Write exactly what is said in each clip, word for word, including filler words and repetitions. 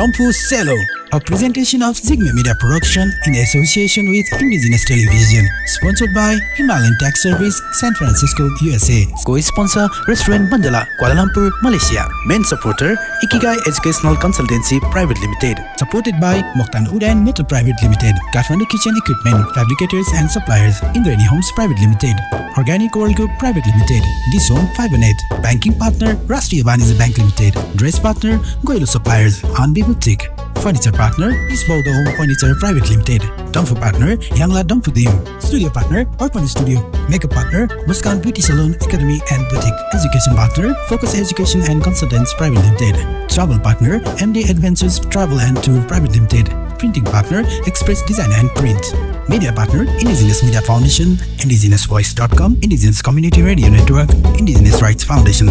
Dumpu Cello, a presentation of Zigme Media Production in association with Indigenous Television, sponsored by Himalayan Tax Service, San Francisco, U S A. Co-sponsor Restaurant Mandala, Kuala Lumpur, Malaysia. Main supporter Ikigai Educational Consultancy Private Limited, supported by Mokhtan Udan Metal Private Limited, Kathmandu Kitchen Equipment Fabricators and Suppliers, Indrani Homes Private Limited, Organic World Group Private Limited, Disom Fibernet, Banking Partner Rashtriya Banija Bank Limited, Dress Partner Goilo Suppliers, Hanbi Boutique, Furniture Partner is Baudo Home Furniture Private Limited, Dumfu Partner Yangla Dumfu Dim, Studio Partner Orphan Studio, Makeup Partner Muskan Beauty Salon Academy and Boutique, Education Partner Focus Education and Consultants Private Limited, Travel Partner M D Adventures Travel and Tour Private Limited, Printing Partner Express Design and Print, Media Partner Indigenous Media Foundation, indigenous voice dot com, Indigenous Community Radio Network, Indigenous Rights Foundation.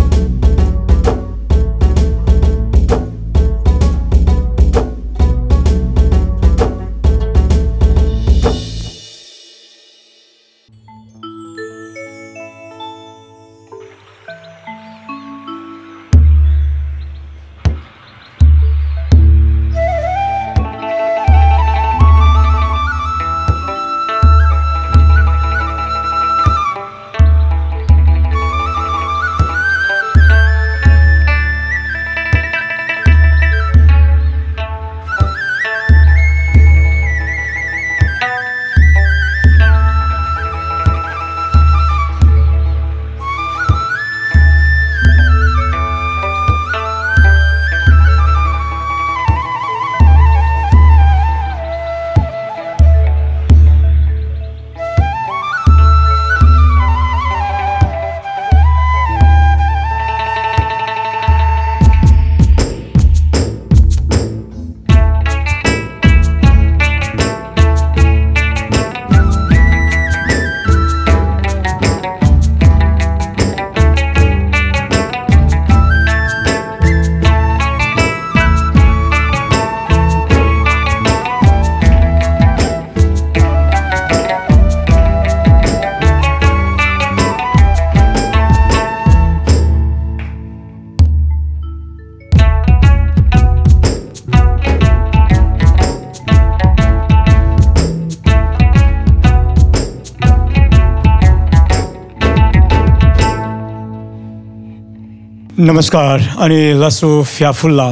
नमस्कार अनि लसो फ्याफुल्ला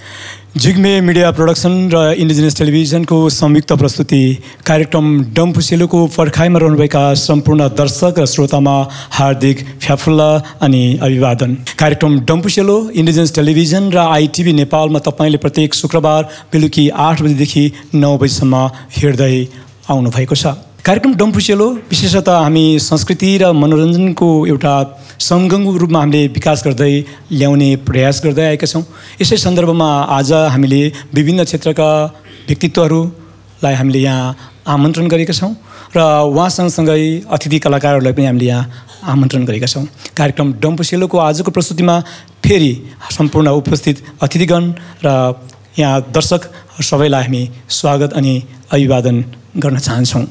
Jigme media production र indigenous टेलिभिजनको संयुक्त प्रस्तुति कार्यक्रम डम्फु सेलोको पर्खाइमा रहनुभएका सम्पूर्ण दर्शक र श्रोतामा हार्दिक फ्याफुल्ला अनि अभिवादन। कार्यक्रम डम्फु सेलो इन्डिजिनियस टेलिभिजन र आइटिभी नेपालमा तपाईले प्रत्येक शुक्रबार बेलुकी आठ बजेदेखि नौ बजेसम्म हेर्दै आउनु भएको छ। कार्यक्रम डम्फु सेलो विशेषतः हामी संस्कृति र मनोरञ्जनको एउटा सङ्गमको रूपमा हामीले विकास गर्दै ल्याउने प्रयास गर्दै आएका छौँ। यसै सन्दर्भमा आज हामीले विभिन्न क्षेत्रका व्यक्तित्वहरूलाई हामीले यहाँ आमन्त्रण गरेका छौँ र उहाँ सँगसँगै अतिथि कलाकारहरूलाई पनि हामीले यहाँ आमन्त्रण गरेका छौँ। कार्यक्रम डम्फु सेलोको आजको प्रस्तुतिमा फेरि सम्पूर्ण उपस्थित अतिथिगण र यहाँ दर्शक सबैलाई हामी स्वागत अनि अभिवादन गर्न चाहन्छौँ।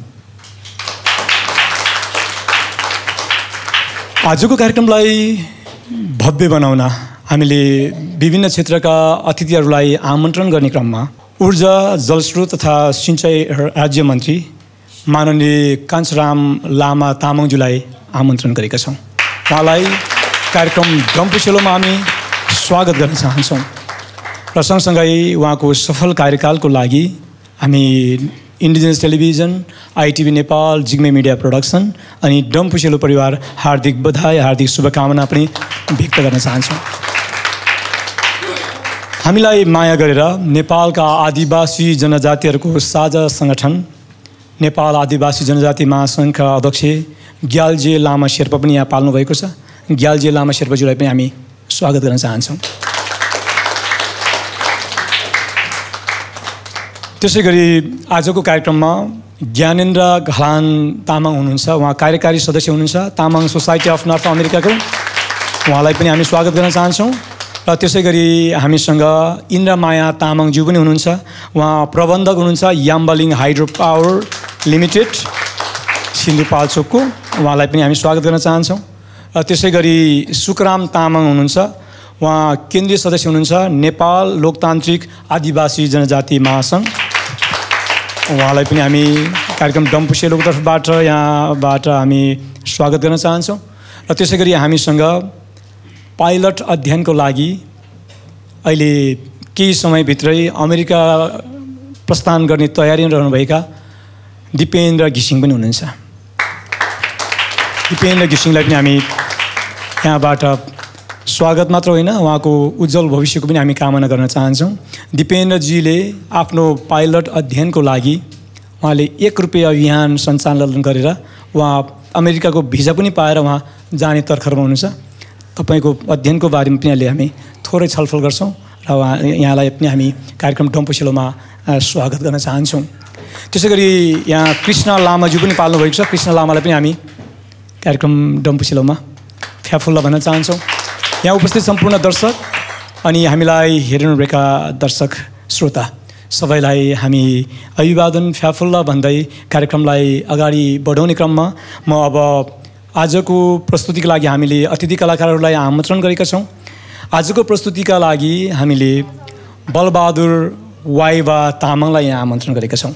आजको कार्यक्रमलाई भव्य बनाउन हामीले विभिन्न क्षेत्रका अतिथिहरूलाई आमन्त्रण गर्ने क्रममा ऊर्जा जलस्रोत तथा सिंचाई राज्य मन्त्री माननीय कान्छराम लामा तामाङज्यूलाई आमन्त्रण गरेका छौँ। उहाँलाई कार्यक्रम डम्फु सेलोमा हामी स्वागत गर्न चाहन्छौँ र सँगसँगै उहाँको सफल कार्यकालको लागि हामी indigenous television, ITV Nepal, Jigme media production अनि डम्फु सेलो परिवार हार्दिक बधाई, हार्दिक शुभकामना पनि व्यक्त गर्न चाहन्छौँ। हामीलाई माया गरेर नेपालका आदिवासी जनजातिहरूको साझा सङ्गठन नेपाल आदिवासी जनजाति महासङ्घका अध्यक्ष ग्याल्जे लामा शेर्पा पनि यहाँ पाल्नु भएको छ। ग्याल्जे लामा शेर्पाज्यूलाई पनि हामी स्वागत गर्न चाहन्छौँ। त्यसै गरी आजको कार्यक्रममा ज्ञानेन्द्र घलान तामाङ हुनुहुन्छ। उहाँ कार्यकारी सदस्य हुनुहुन्छ तामाङ सोसाइटी अफ नर्थ अमेरिकाको। उहाँलाई पनि हामी स्वागत गर्न चाहन्छौँ। र त्यसै गरी हामीसँग इन्द्रमाया तामाङज्यू पनि हुनुहुन्छ। उहाँ प्रबन्धक हुनुहुन्छ याम्बालिङ हाइड्रो पावर लिमिटेड सिन्धुपाल्चोकको। उहाँलाई पनि हामी स्वागत गर्न चाहन्छौँ। र त्यसै गरी सुकराम तामाङ हुनुहुन्छ। उहाँ केन्द्रीय सदस्य हुनुहुन्छ नेपाल लोकतान्त्रिक आदिवासी जनजाति महासङ्घ। उहाँलाई पनि हामी कार्यक्रम डम्फु सेलोको तर्फबाट यहाँबाट हामी स्वागत गर्न चाहन्छौँ। र त्यसै गरी हामीसँग पाइलट अध्ययनको लागि अहिले केही समयभित्रै अमेरिका प्रस्थान गर्ने तयारीमा रहनुभएका दिपेन्द्र घिसिङ पनि हुनुहुन्छ। दिपेन्द्र घिसिङलाई पनि हामी यहाँबाट स्वागत मात्र होइन, उहाँको उज्जवल भविष्यको पनि हामी कामना गर्न चाहन्छौँ। दिपेन्द्रजीले आफ्नो पाइलट अध्ययनको लागि उहाँले एक रुपियाँ अभियान सञ्चालन गरेर उहाँ अमेरिकाको भिजा पनि पाएर उहाँ जाने तर्खरमा हुनुहुन्छ। तपाईँको अध्ययनको बारेमा पनि अहिले हामी थोरै छलफल गर्छौँ र उहाँ यहाँलाई पनि हामी कार्यक्रम डम्फु सेलोमा स्वागत गर्न चाहन्छौँ। त्यसै गरी यहाँ कृष्ण लामाज्यू पनि पाल्नुभएको छ। कृष्ण लामालाई पनि हामी कार्यक्रम डम्फु सेलोमा फ्याफुल्ला भन्न चाहन्छौँ। यहाँ उपस्थित सम्पूर्ण दर्शक अनि हामीलाई हेर्नुभएका दर्शक श्रोता सबैलाई हामी अभिवादन फ्याफुल्ला भन्दै कार्यक्रमलाई अगाडि बढाउने क्रममा म अब आजको प्रस्तुतिका लागि हामीले अतिथि कलाकारहरूलाई आमन्त्रण गरेका छौँ। आजको प्रस्तुतिका लागि हामीले बलबहादुर वाइवा तामाङलाई यहाँ आमन्त्रण गरेका छौँ।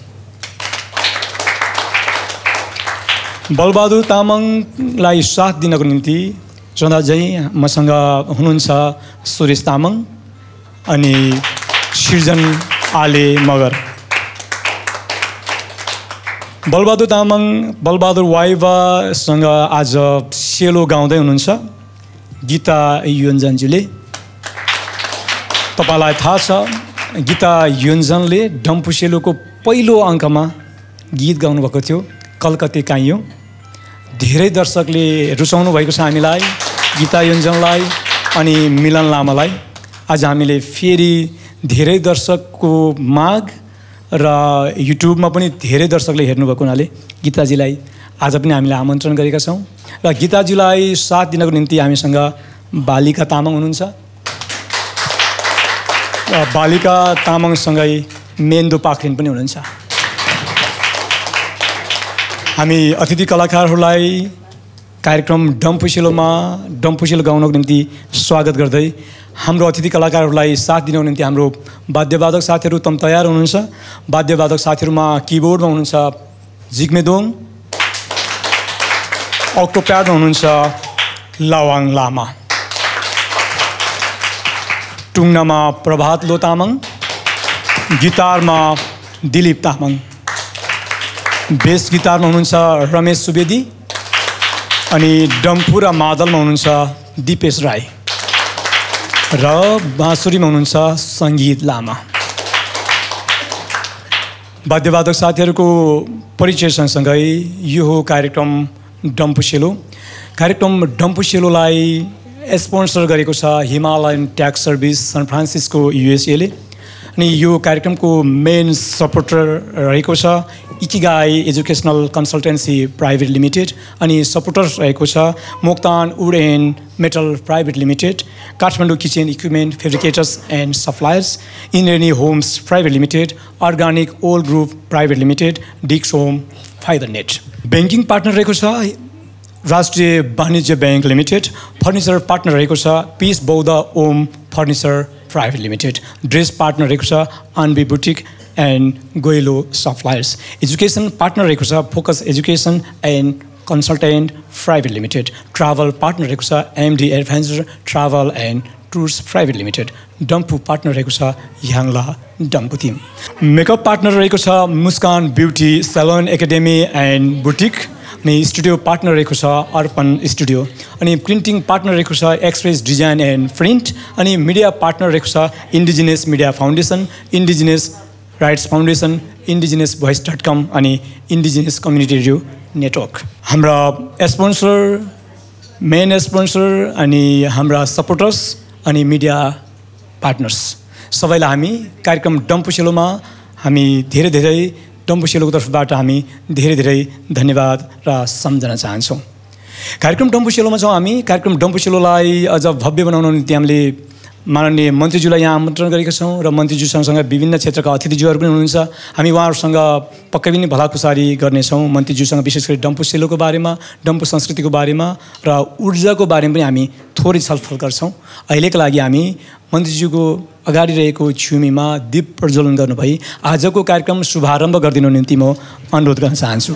बलबहादुर तामाङलाई साथ दिनको निम्ति सदाझै मसँग हुनुहुन्छ सुरेश तामाङ अनि सृजन आले मगर। बलबहादुर तामाङ बलबहादुर वाइवासँग आज सेलो गाउँदै हुनुहुन्छ गीता योन्जनज्यूले। तपाईँलाई थाहा छ गीता योन्जनले डम्फु सेलोको पहिलो अङ्कमा गीत गाउनुभएको थियो कलकत्ते काइयो। धेरै दर्शकले रुचाउनु भएको छ हामीलाई, गीता योन्जनलाई अनि मिलन लामालाई। आज हामीले फेरि धेरै दर्शकको माग र युट्युबमा पनि धेरै दर्शकले हेर्नुभएको हुनाले गीताजीलाई आज पनि हामीले आमन्त्रण गरेका छौँ। र गीताजीलाई साथ दिनको निम्ति हामीसँग बालिका तामाङ हुनुहुन्छ। र बालिका तामाङसँगै मेन्दो पाखरिन पनि हुनुहुन्छ। हामी अतिथि कलाकारहरूलाई कार्यक्रम डम्फु सेलोमा डम्फु सेलो गाउनको निम्ति स्वागत गर्दै हाम्रो अतिथि कलाकारहरूलाई साथ दिनको निम्ति हाम्रो वाद्यवादक साथीहरू तम तयार हुनुहुन्छ। वाद्यवादक साथीहरूमा किबोर्डमा हुनुहुन्छ जिग्मेदोङ, अक्टोप्याडमा हुनुहुन्छ लावाङ लामा, टुङ्नामा प्रभात लो तामाङ, गिटारमा दिलीप तामाङ, बेस गिटारमा हुनुहुन्छ रमेश सुवेदी अनि डम्फु र मादलमा हुनुहुन्छ दिपेश राई र बाँसुरीमा हुनुहुन्छ सङ्गीत लामा। वाद्यवादक साथीहरूको परिचय सँगसँगै यो हो कार्यक्रम डम्फु सेलो। कार्यक्रम डम्फु सेलोलाई स्पोन्सर गरेको छ Himalayan tax service San Francisco युएसएले अनि यो कार्यक्रमको मेन सपोर्टर रहेको छ Ikigai educational consultancy private limited अनि सपोर्टर रहेको छ Moktan wood and metal private limited, Kathmandu kitchen equipment fabricators and suppliers, Inreni homes private limited, organic old group private limited, Dix home fibre net. Banking partner रहेको छ राष्ट्रिय वाणिज्य bank limited, furniture partner रहेको छ peace Boudha Om furniture private limited, dress partner रहेको छ आन्बी boutique and गोइलो सप्लायर्स, एजुकेसन पार्टनर रहेको छ focus education and consultant private limited, travel partner रहेको छ MD adventure travel and tours private limited, डम्फु पार्टनर रहेको छ Yangla Damphu team, makeup partner रहेको छ Muskan beauty salon academy and boutique अनि स्टुडियो पार्टनर रहेको छ अर्पण स्टुडियो अनि प्रिन्टिङ पार्टनर रहेको छ एक्सप्रेस डिजाइन एन्ड प्रिन्ट अनि मिडिया पार्टनर रहेको छ indigenous media foundation, indigenous rights foundation, indigenous voice dot com अनि इन्डिजिनियस कम्युनिटी रेडियो नेटवर्क। हाम्रा स्पोन्सर मेन स्पोन्सर अनि हाम्रा सपोर्टर्स अनि मिडिया पार्टनर्स सबैलाई हामी कार्यक्रम डम्फु सेलोमा हामी धेरै धेरै डम्फु सेलोको तर्फबाट हामी धेरै धेरै धन्यवाद र सम्झन चाहन्छौँ। कार्यक्रम डम्फु सेलोमा छौँ हामी। कार्यक्रम डम्फु सेलोलाई अझ भव्य बनाउन निम्ति हामीले माननीय मन्त्रीज्यूलाई यहाँ आमन्त्रण गरेका छौँ र मन्त्रीज्यू सँगसँगै विभिन्न क्षेत्रका अतिथिज्यूहरू पनि हुनुहुन्छ। हामी उहाँहरूसँग पक्कै पनि भलाकुसारी गर्नेछौँ। मन्त्रीज्यूसँग विशेष गरी डम्फु सेलोको बारेमा, डम्फु संस्कृतिको बारेमा र ऊर्जाको बारेमा पनि हामी थोरै छलफल गर्छौँ। अहिलेका लागि हामी मन्त्रीज्यूको अगाडि रहेको छ्युमीमा दीप प्रज्वलन गर्नुभई आजको कार्यक्रम शुभारम्भ गरिदिनु निम्ति म अनुरोध गर्न चाहन्छु।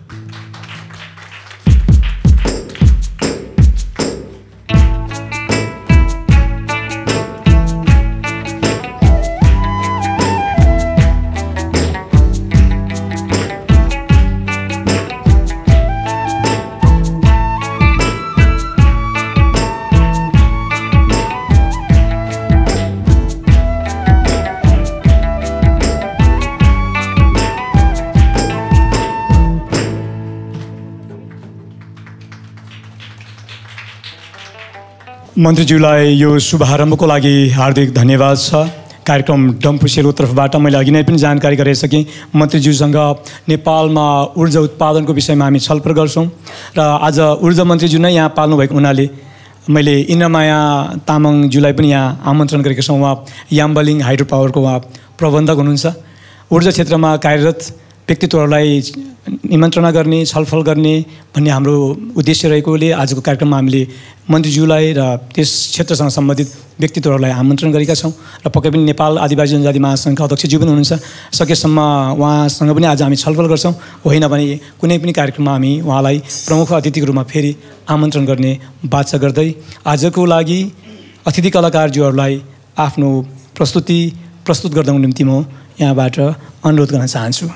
मन्त्रीज्यूलाई यो शुभारम्भको लागि हार्दिक धन्यवाद छ। कार्यक्रम डम्फु सेलो तर्फबाट मैले अघि नै पनि जानकारी गराइसकेँ। मन्त्रीज्यूसँग नेपालमा ऊर्जा उत्पादनको विषयमा हामी छलफल गर्छौँ र आज ऊर्जा मन्त्रीज्यू नै यहाँ पाल्नु भएको हुनाले मैले इन्द्रमाया तामाङज्यूलाई पनि यहाँ आमन्त्रण गरेको छौँ। उहाँ याम्बलिङ हाइड्रो पावरको उहाँ प्रबन्धक हुनुहुन्छ। ऊर्जा क्षेत्रमा कार्यरत व्यक्तित्वहरूलाई निमन्त्रणा गर्ने, छलफल गर्ने भन्ने हाम्रो उद्देश्य रहेकोले आजको कार्यक्रममा हामीले मन्त्रीज्यूलाई र त्यस क्षेत्रसँग सम्बन्धित व्यक्तित्वहरूलाई आमन्त्रण गरेका छौँ र पक्कै पनि नेपाल आदिवासी जनजाति महासङ्घका अध्यक्षज्यू पनि हुनुहुन्छ। सकेसम्म उहाँसँग पनि आज हामी छलफल गर्छौँ। होइन भने कुनै पनि कार्यक्रममा हामी उहाँलाई प्रमुख अतिथिको रूपमा फेरि आमन्त्रण गर्ने बाचा गर्दै आजको लागि अतिथि कलाकारज्यूहरूलाई आफ्नो प्रस्तुति प्रस्तुत गर्नको निम्ति म यहाँबाट अनुरोध गर्न चाहन्छु।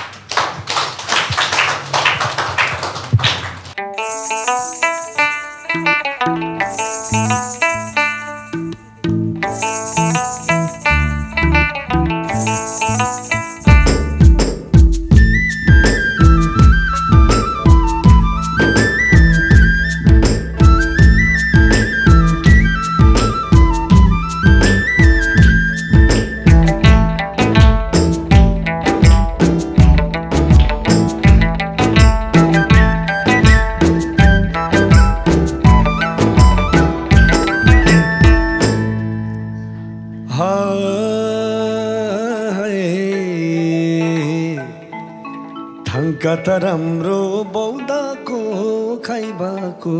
कत राम्रो बौद्धको खाइबाको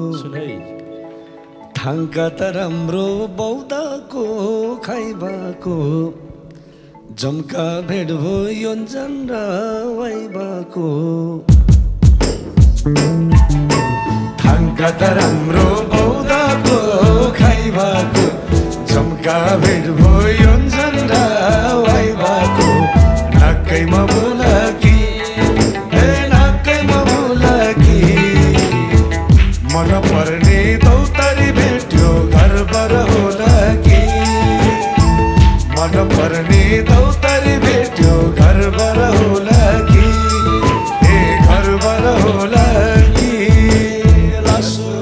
थाङ्का त राम्रो बौद्धको खाइबाको जम्का भेट भो योन्जन र वाइबाको थाङ्का त राम्रो बौद्धको खाइबाको जम्का भेट भो योन्जन र वाइबाको नक्कैमा बोलाकी मन पर्ने दौतारी भेट्यो घरबाट होला कि मन पर्ने दौतारी भेट्यो घरबाट होला कि ए घरबाट होला कि लासो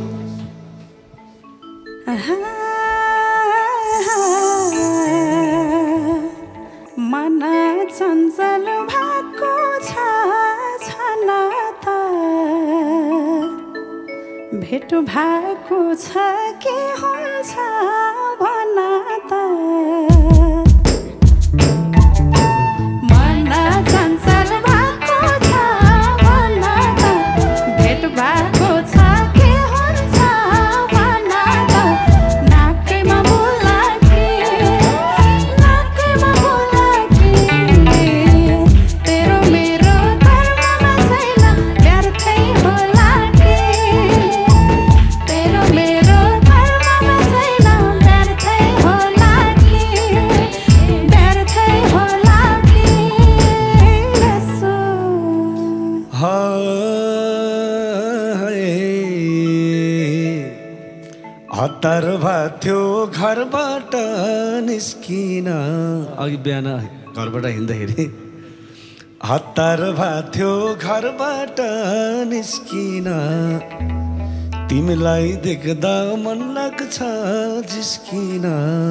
मन चञ्चल भएको छ छना त भेट भएको छ के हुन्छ भन त मन चञ्चल भएको छ भन त भेट भएको छ के हुन्छ भन त नाकैमा बोलाकी नाकैमा बोलाकी तेरो मेरो धर्ममा छैन व्यर्थै होला कि तेरो मेरो धर्ममा छैन व्यर्थै होला कि व्यर्थै होला कि यसो हतार भाथ्यो घरबाट निस्किन अघि बिहान घरबाट हिँड्दाखेरि हतार भाथ्यो घरबाट निस्किन तिमीलाई देख्दा मन लाग्छ जिस्किन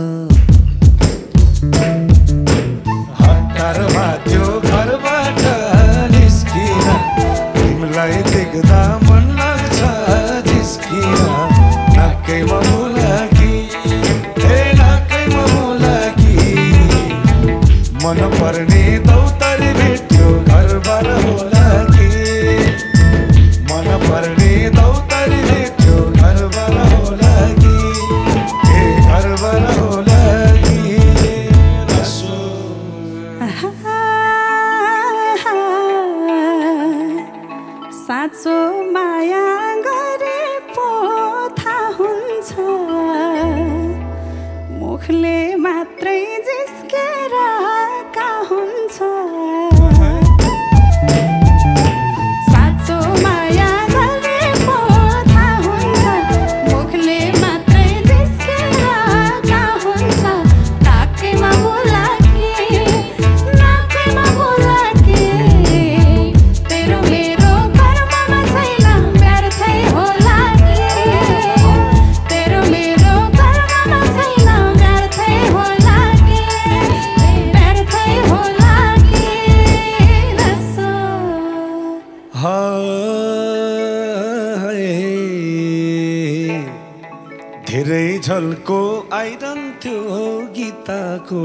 हतार भाथ्यो घरबाट निस्किन तिमीलाई देख्दा मन लाग्छ जिस्किन नाकैमा बोलाकी ए धेरै झल्को आइरहन्थ्यो गीताको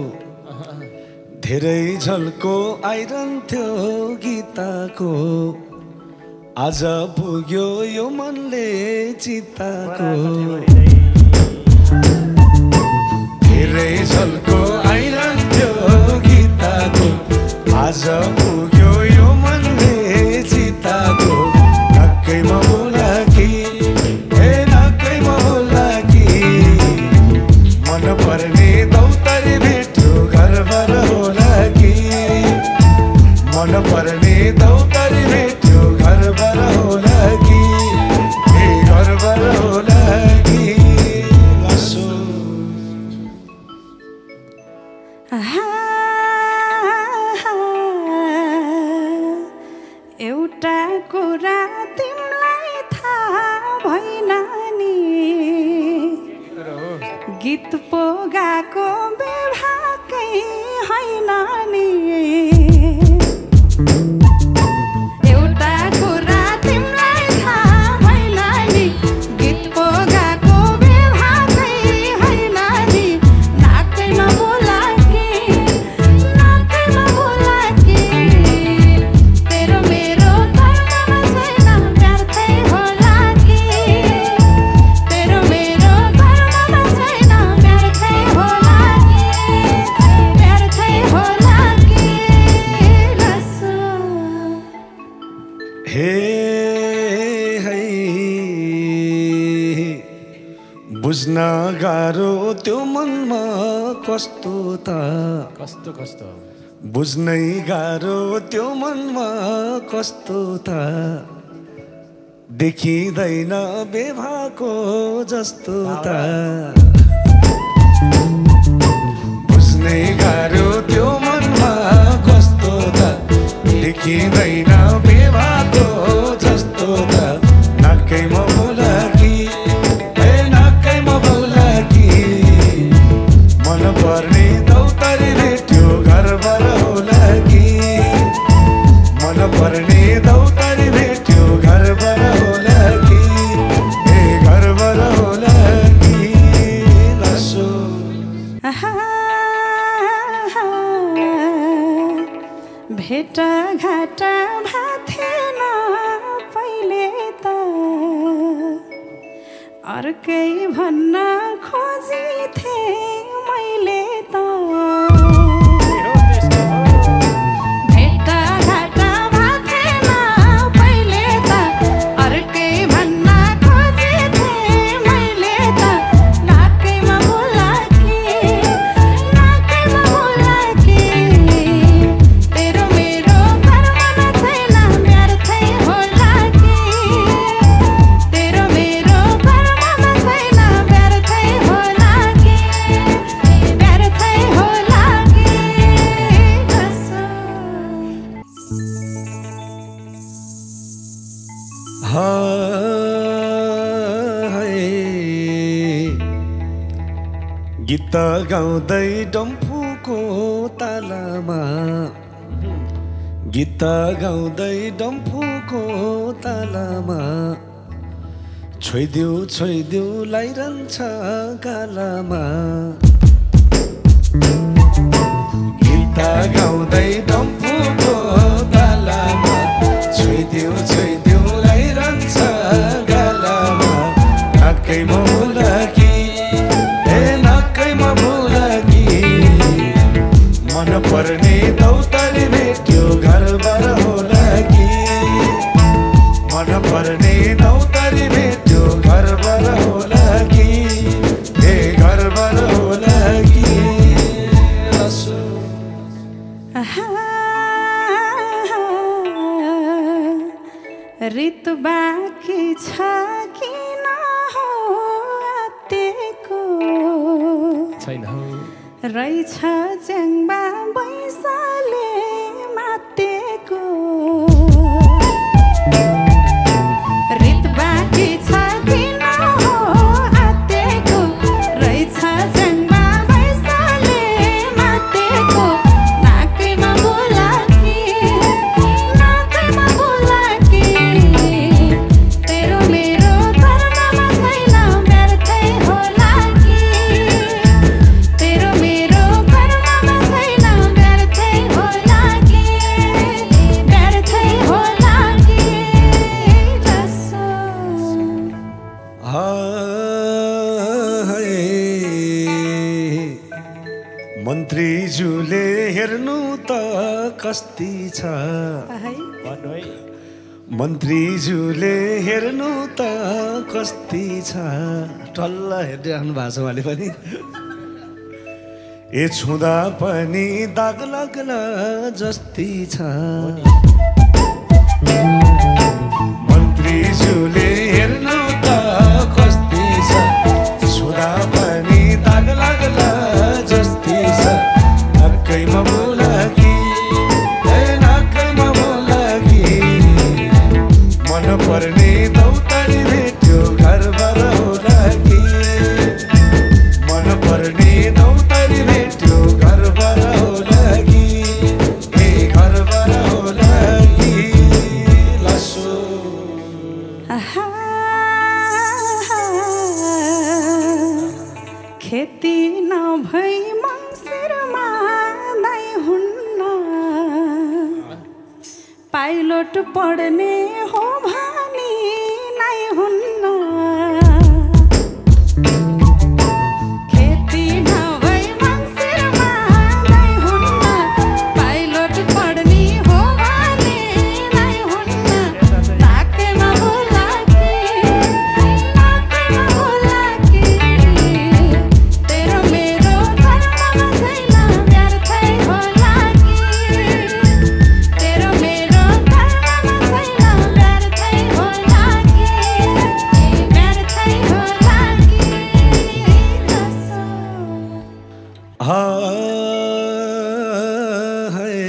धेरै झल्को आइरहन्थ्यो गीताको आज पुग्यो यो मनले चिताको धेरै झल्को आइरहन्थ्यो गीताको आज पुग्यो यो मनले चिताको नक्कैमा बोला कि ए नक्कैमा बोला कि मन पर्ने दौतरी भेट्यो घरबाट होला कि मन पर्ने दौतरी भेट्यो घरबाट होला कि ए घरबाट होला कि लासो एउटा कुरा तिमीलाई थाहा भएन नि गीत पो गाएको बेभाकै होइन नि एउटा कुरा तिमीलाई थाहा भएन नि गीत पो गाएको बेभाकै होइन नि नाकैमा बोला कि नाकैमा बोला कि तेरो मेरो कर्ममा छैन व्यर्थै होला कि तेरो मेरो कर्ममा छैन व्यर्थै होला कि व्यर्थै होला कि रसो हे है बुझ्न गाह्रो त्यो मनमा कस्तो त कस्तो कस्तो बुझ्नै गाह्रो त्यो मनमा कस्तो त देखिँदैन बेभाको जस्तो त बुझ्नै गाह्रो त्यो मनमा कस्तो त देखिँदैन बेभाको जस्तो त नक्कैमा बोला कि ए नक्कैमा बोला कि मन पर्ने दौतरी भेट्यो घरबाट होला कि मन पर्ने दौतरी भेट्यो घरबाट होला कि ए घरबाट होला कि लासो भेटघाट भाथेन पहिले त अर्कै भन्न खोजिथे मैले त भेटघाट भाथेन पहिले त अर्कै भन्न खोजिथे मैले त नाकैमा बोला कि नाकैमा बोला कि तेरो मेरो कर्ममा छैन व्यर्थै होला कि तेरो मेरो कर्ममा छैन व्यर्थै होला कि व्यर्थै होला कि कसो हाय गीत गाउँदै डम्फुको तालामा गीत गाउँदै डम्फुको तालामा छोइदेऊ छोइदेऊ लाइरहन्छ गालामा गीत गाउँदै डम्फुको तालामा छोइदेऊ छोइदेऊ लाइरहन्छ गालामा नक्कैमा बोला कि ए नक्कैमा बोला कि मन पर्ने दौतरी भेट्यो घरबाट होला कि मन पर्ने दौतरी भेट्यो घरबाट होला कि ए घरबाट होला कि रसो ऋतु बाँकी छ कि न हो आतेको छैन रहेछ च्याङ्बा बैसाले मातेको ऋत बाँकी छ कि न हो आतेको रहेछ च्याङ्बा बैसाले मातेको नाकैमा बोला कि नाकैमा बोला कि तेरो मेरो कर्ममा छैन व्यर्थै हो त कस्ती छ मन्त्रीज्यूले हेर्नु त कस्ती छ टल्ल हेर्दै आफ्नो भाषावाले पनि ए छुँदा पनि दाग लाग्ला जस्ती छ मन्त्रीज्यूले हेर्नु त कस्ती छ छुँदा पनि दाग लाग्ला जस्ती छ नक्कैमा बोलाकी ए नक्कैमा बोलाकी मन पर्ने दौतारी भेट्यो घरबाट होला कि मन पर्ने दौतारी भेट्यो घरबाट होला कि ए घरबाट होला कि लसो खेती नभई मङ्सिरमा दाइ हुन्न पाइलट पढ्ने हो भनी नै हुन्न खेती नभई मङ्सिरमा दाइ हुन्न पाइलट पढ्ने हो भनी नै हुन्न नाकेमा होला कि नाकेमा होला कि तेरो मेरो घरमा छैन व्यर्थै होला कि तेरो मेरो घरमा छैन व्यर्थै होला कि व्यर्थै होला कि कसो हाय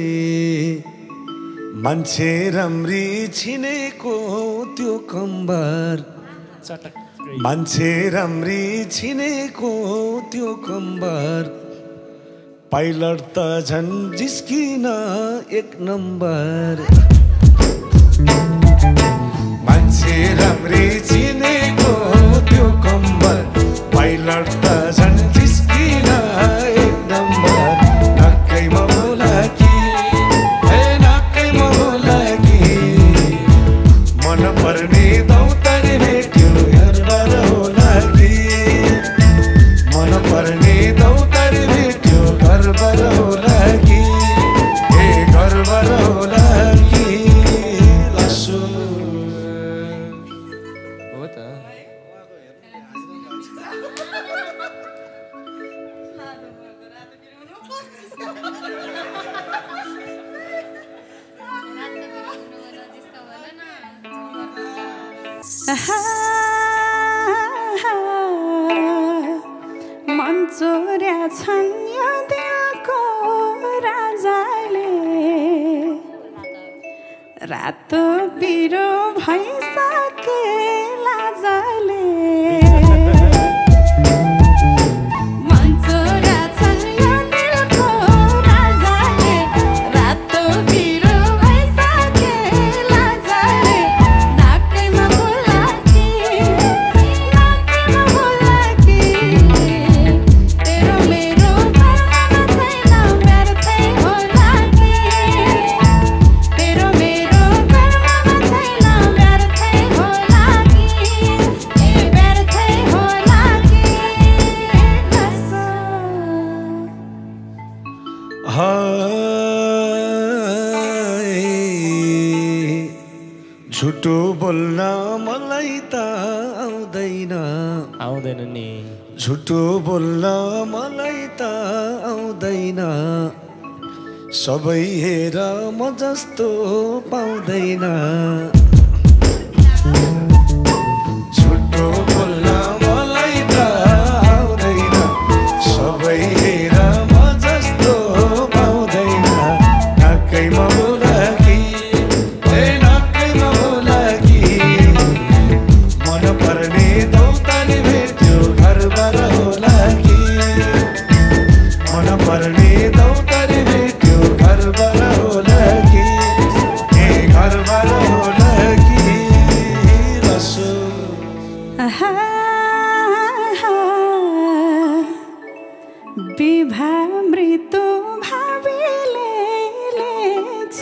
मान्छे राम्री छिनेको त्यो कम्बर मान्छे राम्री छिनेको त्यो कम्बर पाइलट त झन् जिस्किन एक नम्बर मान्छे राम्री छिनेको त्यो कम्बर पाइलट त झन् जिस्किन एक नम्बर नक्कैमा बोला कि ए नक्कैमा बोला कि मन पर्ने दौतारी भेट्यो घरबाट होला कि मन पर्ने दौतारी भेट्यो घरबाट होला कि ए घरबाट होला कि लसो हो त मन चोर्या छन् यो दिलको राजाले रातो पिरो भइसके लाजले मन चोर्या छन् यो दिलको राजाले रातो पिरो भइसके लाजले नाकैमा बोला कि नाकैमा बोला कि तेरो मेरो घरमा छैन व्यर्थै होला कि तेरो मेरो घरमा छैन व्यर्थै होला कि ए व्यर्थै होला कि कसो हाय झुटो बोल्न मलाई त आउँदैन आउँदैन नि झुटो बोल्न मलाई त आउँदैन सबै हेर म जस्तो पाउँदैन झुटो बोल्न मलाई त आउँदैन सबै हेर म जस्तो पाउँदैन नक्कैमा बोला कि ए नक्कैमा बोला कि मन पर्ने दौतारी भेट्यो घरबाट होला कि मन पर्ने दौतारी भेट्यो घरबाट होला कि ए घरबाट होला कि लसो विभा मृत्यु भावीले छ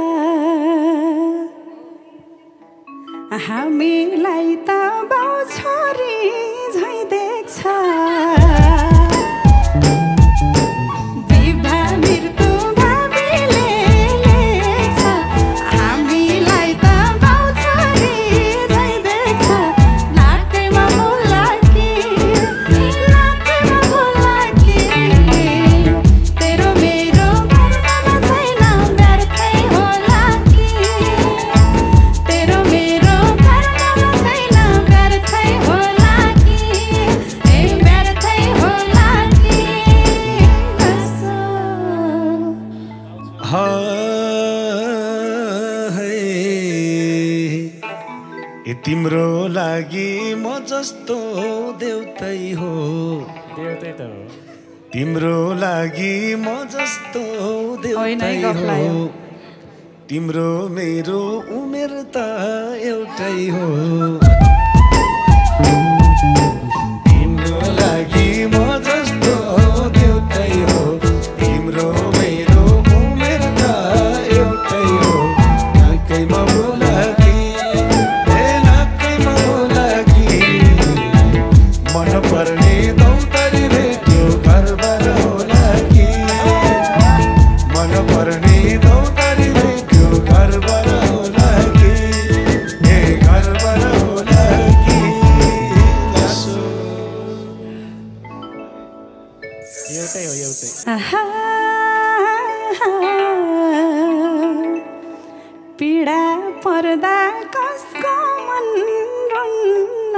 हामीलाई त बाउ छोरी झै देख्छ विभा मृत्यु भावी ए तिम्रो लागि म जस्तो देउतै हो देउतै त हो तिम्रो लागि म जस्तो देउतै हो तिम्रो मेरो उमेर त एउटै हो तिम्रो लागि म जस्तो देउतै हो तिम्रो मेरो उमेर त एउटै हो नाकैमा बोलाकी ए नाकैमा बोलाकी मन पर्ने दौतरी भेट्यो घरबाट होला कि मन पर्ने दौतरी भेट्यो घरबाट होला कि ए घरबाट होला कि लासो एउटै हो एउटै पीडा पर्दा कसको मन रुन्न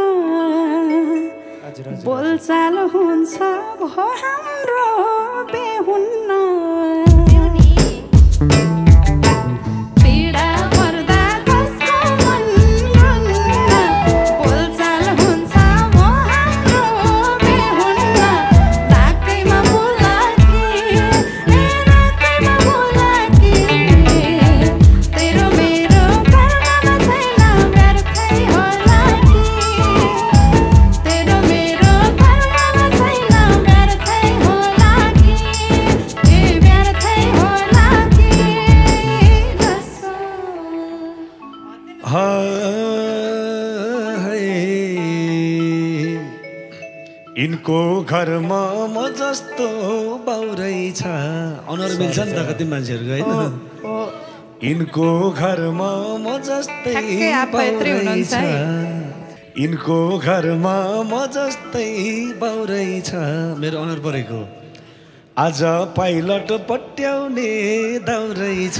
बोलचाल हुन्छ भो हाम्रो बेहुन्न पीडा पर्दा कसको मन रुन्न बोलचाल हुन्छ भो हाम्रो बेहुन्न नाकैमा बोलाकी ए नाकैमा बोलाकी तेरो मेरो घरमा छैन व्यर्थै होला कि तेरो मेरो घरमा छैन व्यर्थै होला कि ए व्यर्थै होला कि जसो हाय इनको घरमा म जस्तो बाउरै छ अनुहार मिल्छ नि त कति मान्छेहरूको होइन इनको घरमा म जस्तै ठ्याक्कै आफै यत्रै बाउरै हुनुहुन्छ छ है। इनको घरमा म जस्तै बाउरै छ मेरो अनुहार परेको आज पाइलट पट्याउने दाउरै छ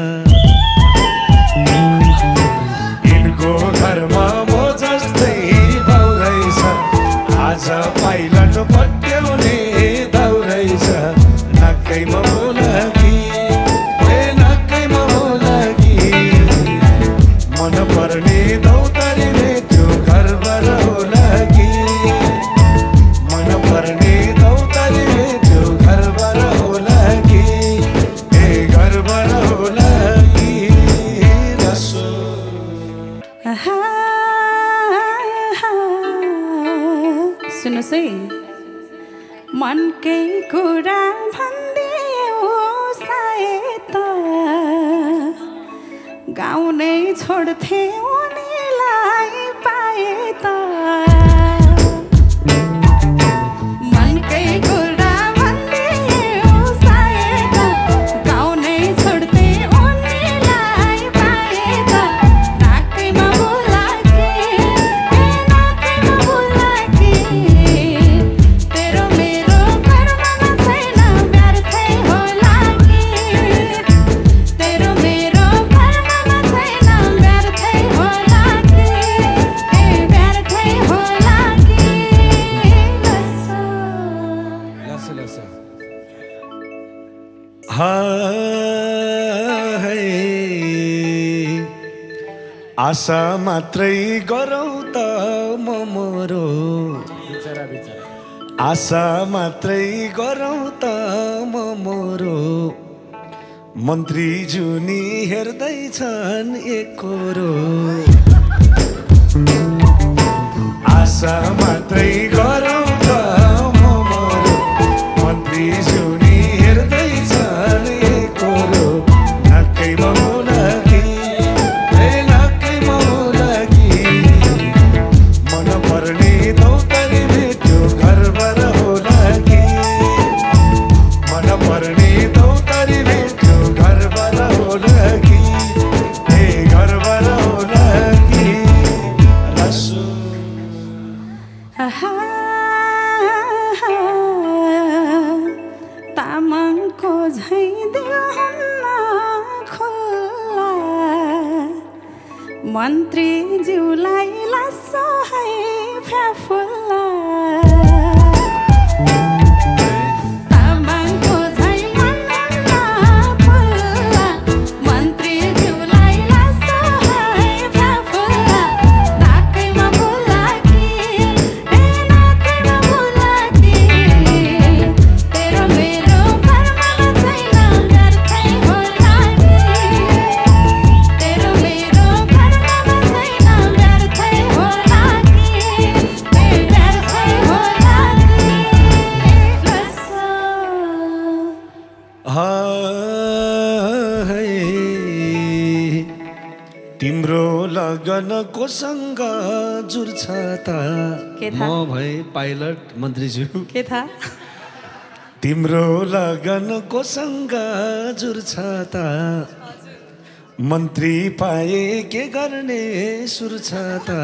इनको घरमा म जस्तै बाउरै छ आज पाइलट पट्याउने दाउरै छ नाकैमा बोलाकी ए नाकैमा बोलाकी मन पर्ने दौतरी भेट्यो घरबाट होला कि मन पर्ने दौतरी भेट्यो घरबाट होला कि ए घरबाट होला कि रसो सुन्नुहोस् है मनकै कुरा भनिदियो सायद गाउनै छोड्थे उनीलाई पाए त मनकै कुरा भनिदियो सायद गाउनै छोड्थे उनीलाई पाए त नाकैमा बोलाकी ए नाकैमा बोलाकी तेरो मेरो घरमा छैन व्यर्थै होला कि तेरो मेरो घरमा छैन व्यर्थै होला कि ए व्यर्थै होला कि लसो लसो हाय आशा मात्रै गरौ त म मरो बिचरा बिचरा आशा मात्रै गरौ त म मरो मन्त्री जुनी हेर्दैछन् एकरो आशा मात्रै गरौ त म मरो मन्त्री जुनी हेर्दैछन् एकरो नाकैमा बोलाकी ए नाकैमा बोलाकी मन पर्ने दौतरी भेट्यो घरबाट होला कि मन पर्ने दौतरी भेट्यो घरबाट होला कि ए घरबाट होला कि रसो तामाङको झै दिल हुन्न खुल्ला मन्त्रीज्यूलाई लासो है फ्याफुल्ला तामाङको झै हुन्न खुल्ला मन्त्रीज्यूलाई लासो है फ्याफुल्ला तिम्रो लगनको सँग जुर्छ त के म थाहा? भए पाइलट मन्त्रीज्यू के थाहा? तिम्रो लगनको सँग जुर्छ त मन्त्री पाए के गर्ने सुर छ त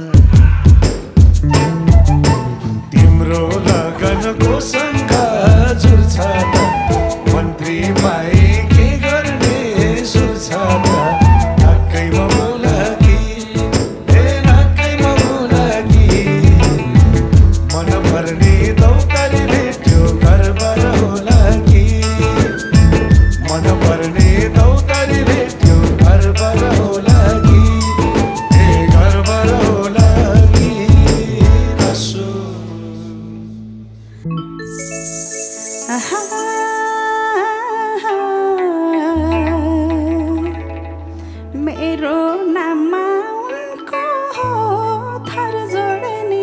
तिम्रो लगनको सँग जुर्छ त मन्त्री पाए के गर्ने सुर छ त नक्कैमा बोला कि ए नक्कैमा बोला कि मन पर्ने दौतारी भेट्यो घरबाट होला कि मन पर्ने दौतारी भेट्यो घरबाट होला कि ए घरबाट होला कि रसो मेरो नाममा उनको थर जोड्ने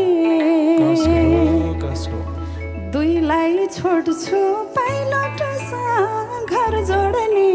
दुईलाई छोड्छु पाइलटसँग घर जोड्ने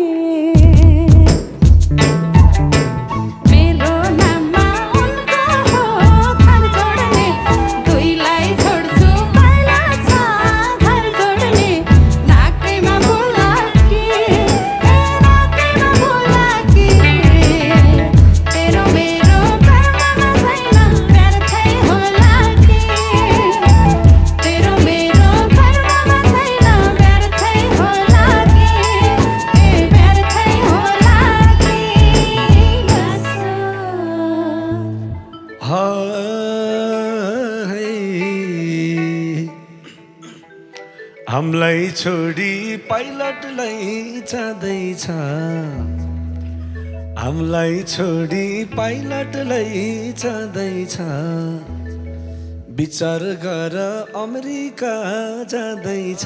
मेरो नाममा उनको थर जोड्ने दुईलाई छोड्छु पाइलटसँग घर जोड्ने नाकैमा बोला कि ए नाकैमा बोला कि तेरो मेरो कर्ममा छैन व्यर्थै होला कि तेरो मेरो कर्ममा छैन व्यर्थै होला कि ए व्यर्थै होला कि हामीलाई छोडी पाइलटलाई जाँदैछ हामीलाई छोडी पाइलटलाई जाँदैछ विचार गर अमेरिका जाँदैछ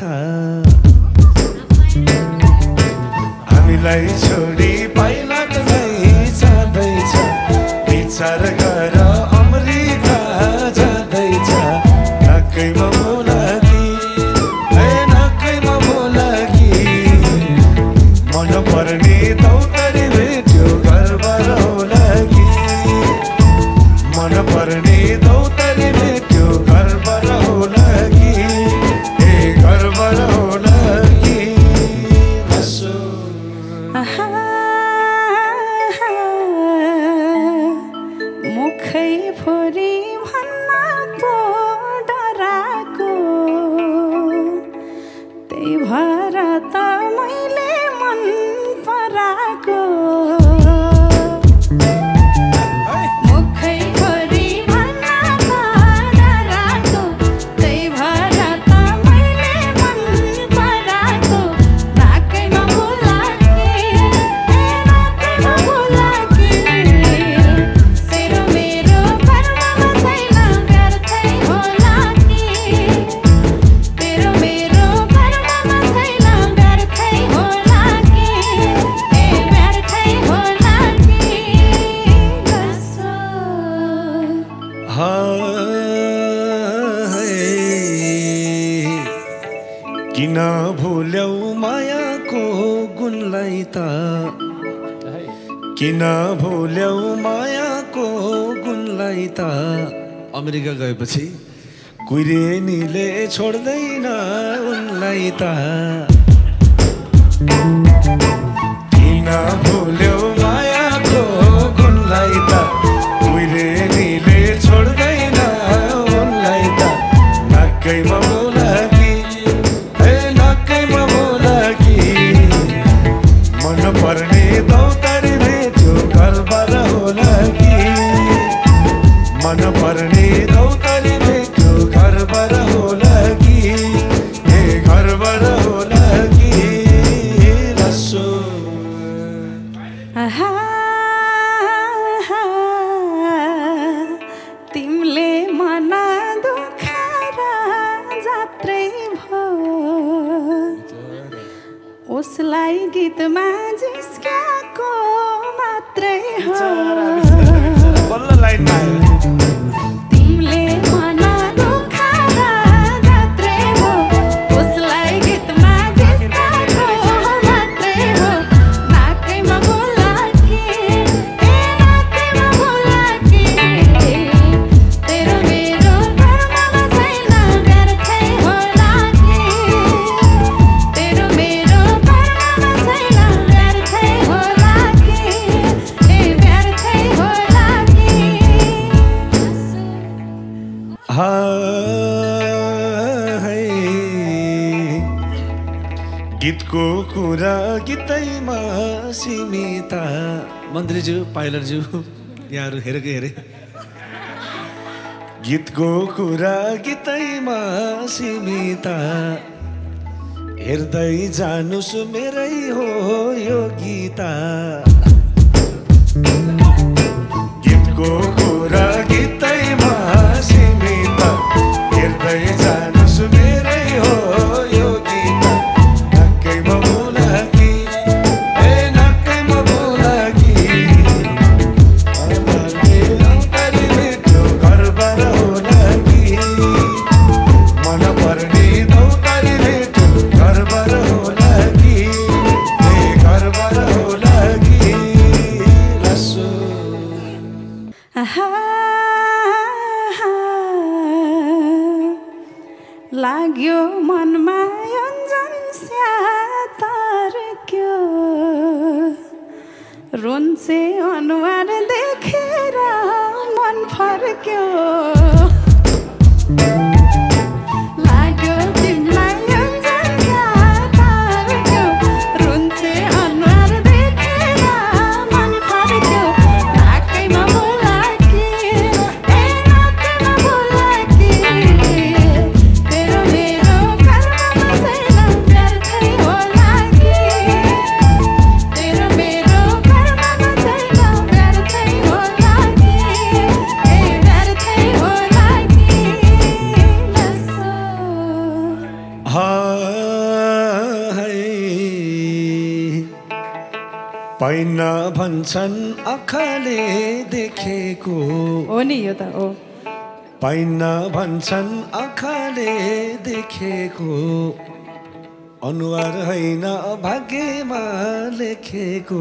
हामीलाई छोडी पाइलटलाई जाँदैछ विचार गर अमेरिका जाँदैछ नक्कैमा बोला कि ए नक्कैमा बोला कि मन पर्ने दौतारी भेट्यो घरबाट होला कि मन पर्ने दौतारी भेट्यो घरबाट होला कि ए घरबाट होला कि हसो मुखै फोरी भन्न पो डराको त्यही भएर त मैले मन पराको मुखै फोरी भन्न त डराको त्यही भएर त मैले मन पराको नाकैमा बोला कि ए नाकैमा बोला कि तेरो मेरो कर्ममा छैन व्यर्थै होला कि तेरो मेरो कर्ममा छैन व्यर्थै होला कि ए व्यर्थै होला कि बसो किन भुल्यौ मायाको गुणलाई त किन भुल्यौ मायाको गुणलाई त अमेरिका गएपछि कुइरेनीले छोड्दैन उनलाई त किन भुल्यौ मायाको गुणलाई त कुइरेनीले छोड्दैन उनलाई त नक्कैमा बोला कि ए नक्कैमा बोला कि मन पर्ने दौतारी भेट्यो घरबाट होला कि मन पर्ने दौतारी भेट्यो घरबाट होला कि ए घरबाट होला कि रसो आहा तिमीले मन दुखाएर जात्रै भो उसलाई गीतमा जिस्क्याएको मात्रै हो बल्ल लाइनमा आयो तिमीले मन दुखाएर जात्रै भो उसलाई गीतमा जिस्क्याएको मात्रै हो नाकैमा बोला कि ए नाक कुरा गीतैमा सीमित मन्त्रीज्यू पाइलटज्यू यहाँहरू हेरेको हेरे गीतको कुरा गीतैमा सीमित हेर्दै जानुस् मेरै हो यो गीता गीतको कुरा गीतैमा सीमित हेर्दै जानुस् मेरै हो यो गीता नक्कैमा बोलाकी ए नक्कैमा बोलाकी अन्तरी त्यो घरबाट होला कि मन पर्ने दौतारी भेट्यो घरबाट होला कि ए घरबाट होला कि लसो लाग्यो मनमा योन्जन स्यातर क्यो रोन्छे अनुहार देखेर मन फर्क्यो लाग्यो तिमीलाई योन्जन स्यातर क्यो रोन्छे अनुहार देखेर मन फर्क्यो नाकैमा बोलाकी ए नाकैमा बोलाकी तेरो मेरो घरमा छैन व्यर्थै होला कि तेरो मेरो घरमा छैन व्यर्थै होला कि ए व्यर्थै होला कि लसो हाय पाइन भन्छन् आँखाले देखेको हो नि यो त हो पाइन भन्छन् आँखाले देखेको अनुहार होइन भाग्यमा लेखेको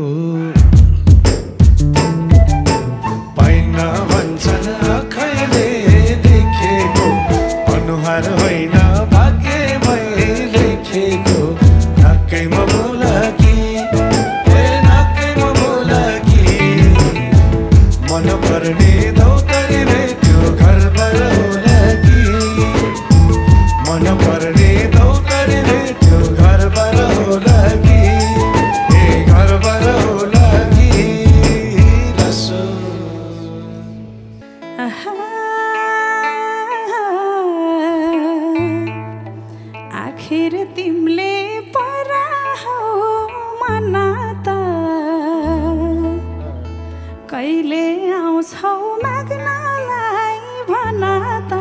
पाइन भन्छन् आँखाले देखेको अनुहार होइन भाग्यमै लेखेको नाकैमा बोलाकी ए नाकैमा बोलाकी मन पर्ने दौतारी भेट्यो घरबाट होला कि मन पर्ने दौतारी भेट्यो घरबाट होला कि ए घरबाट होला कि लसो आखिर तिमीले परा हौ मना त कहिले आउँछौ माग्नलाई भन त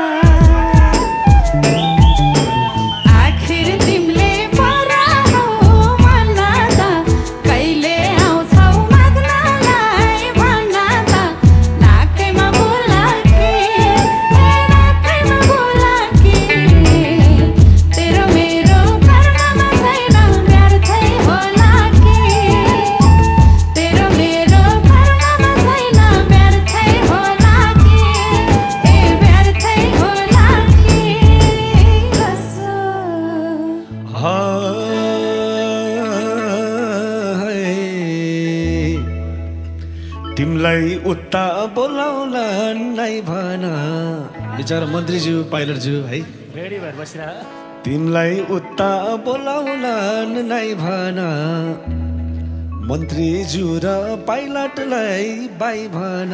आखिर तिमीले परा हौ मना त कहिले आउँछौ माग्नलाई भन त नाकैमा बोलाकी ए नाकैमा बोलाकी तेरो मेरो घरमा छैन व्यर्थै होला कि तेरो मेरो घरमा छैन व्यर्थै होला कि ए व्यर्थै होला कि लसो हाय तिमीलाई उता बोलाउला नै भन बिचारा मन्त्रीज्यू पाइलटज्यू है रेडी भएर बसिरह तिमीलाई उता बोलाउला नै भन मन्त्रीज्यू र पाइलटलाई बाई भन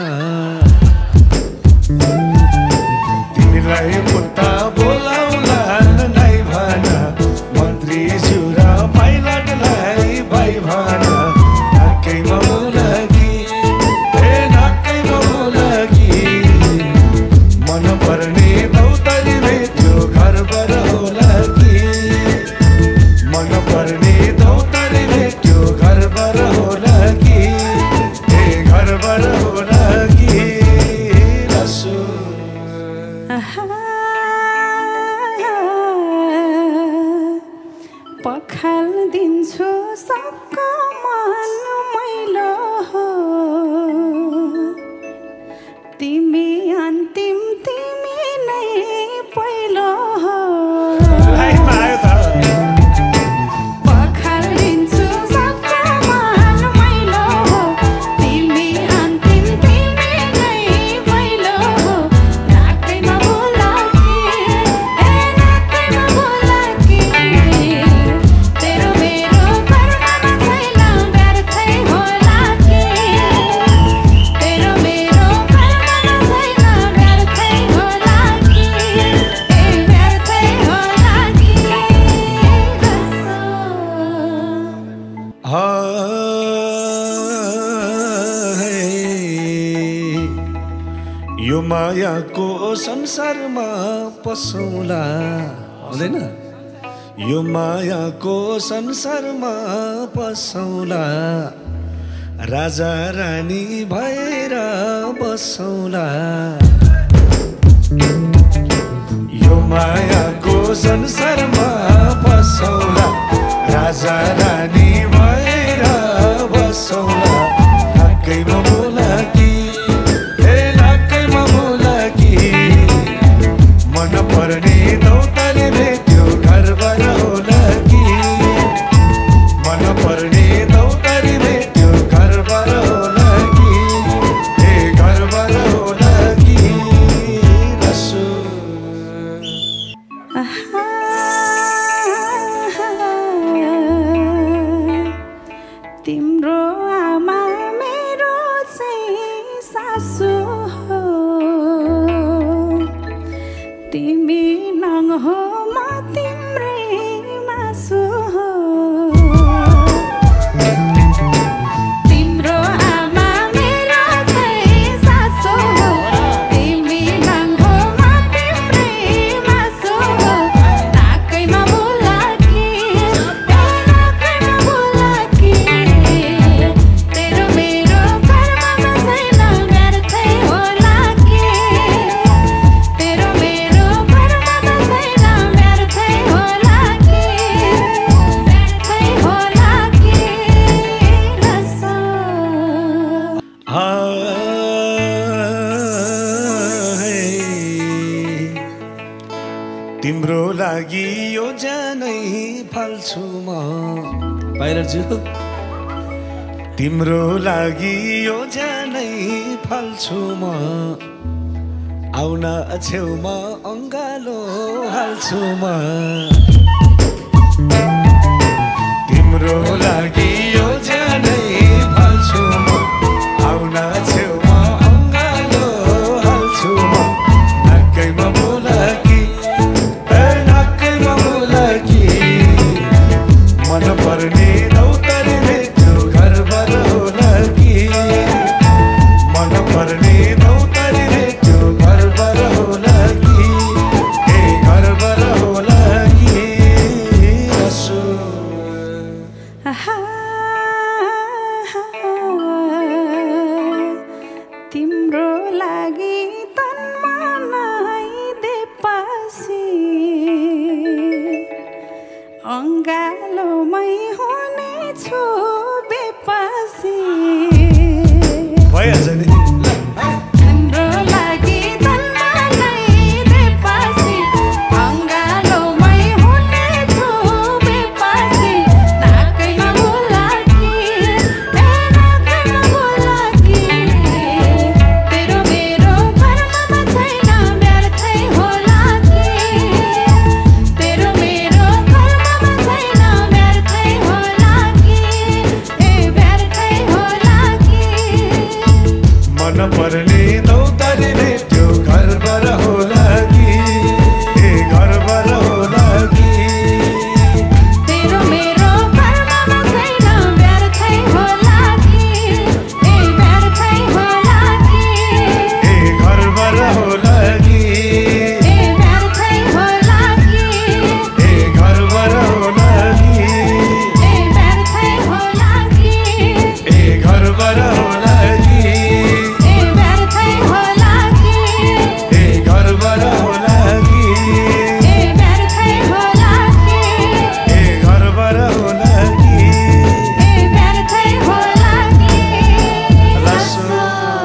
तिमीलाई उता बोलाउला नै भन मन्त्रीज्यू र पाइलटलाई बाई भन नाकैमा बोलाकी ए नाकैमा बोलाकी मन पर्ने दौतारी भेट्यो घरबाट होला कि मन पर्ने दौतारी भेट्यो घरबाट होला कि ए घरबाट होला कि लसो यो मायाको संसारमा पसौला हुँदैन यो मायाको संसारमा पसौला राजा रानी भएर बसौला यो मायाको संसारमा पसौला राजा रानी भएर बसौला नाकैमा बोला कि ए नाकैमा बोला कि मन पर्ने दौताले भेट्यो घरबाट होला कि मन पर्ने दौताले भेट्यो घरबाट होला कि ए घरबाट होला कि रसो तिम्रो आमा मेरो चाहिँ सासु हो तिमी नङ हो म तिम्रै मासु हो तिम्रो आमा मेरो चाहिँ सासु हो तिमी नङ हो म तिम्रै मासु हो नाकैमा बोला कि नाकैमा बोला कि तेरो मेरो घरमा छैन व्यर्थै होला कि तेरो मेरो घरमा छैन व्यर्थै होला कि व्यर्थै होला कि रसो तिम्रो लागि यो जानै फाल्छु म बाहिरजु तिम्रो लागि यो जानै फाल्छु म आउन छेउमा अङ्गालो हाल्छु म तिम्रो लागि यो जानै फाल्छु म आउन छेउमा अङ्गालो हाल्छु म नाकैमा बोला कि ए नाकैमा बोला कि मन पर्ने दौताले भेट्यो घरबाट होला कि मन पर्ने दौताले भेट्यो घरबाट होला कि ए घरबाट होला कि रसो तिम्रो लागि तन मनाइदिएपछि अङ्गालोमै हुनेछु बेपछि भइहाल्छ नि तिम्रो लागि तन मनाइदिएपछि अङ्गालोमै हुनेछु बेपछि नाकैमा बोला कि ए नाकैमा बोला कि तेरो मेरो घरमा छैन व्यर्थै होला कि तेरो मेरो घरमा छैन व्यर्थै होला कि ए व्यर्थै होला कि मन पर्ने दौताले भेट्यो घरबाट होला कि ए घरबाट होला कि तेरो मेरो घरमा छैन व्यर्थै होला कि ए व्यर्थै होला कि ए घरबाट होला कि ए व्यर्थै होला कि ए घरबाट होला कि ए व्यर्थै होला कि ए घरबाट होला कि ए व्यर्थै होला कि ए घरबाट होला कि ए व्यर्थै होला कि ए घरबाट होला कि ए व्यर्थै होला कि रसो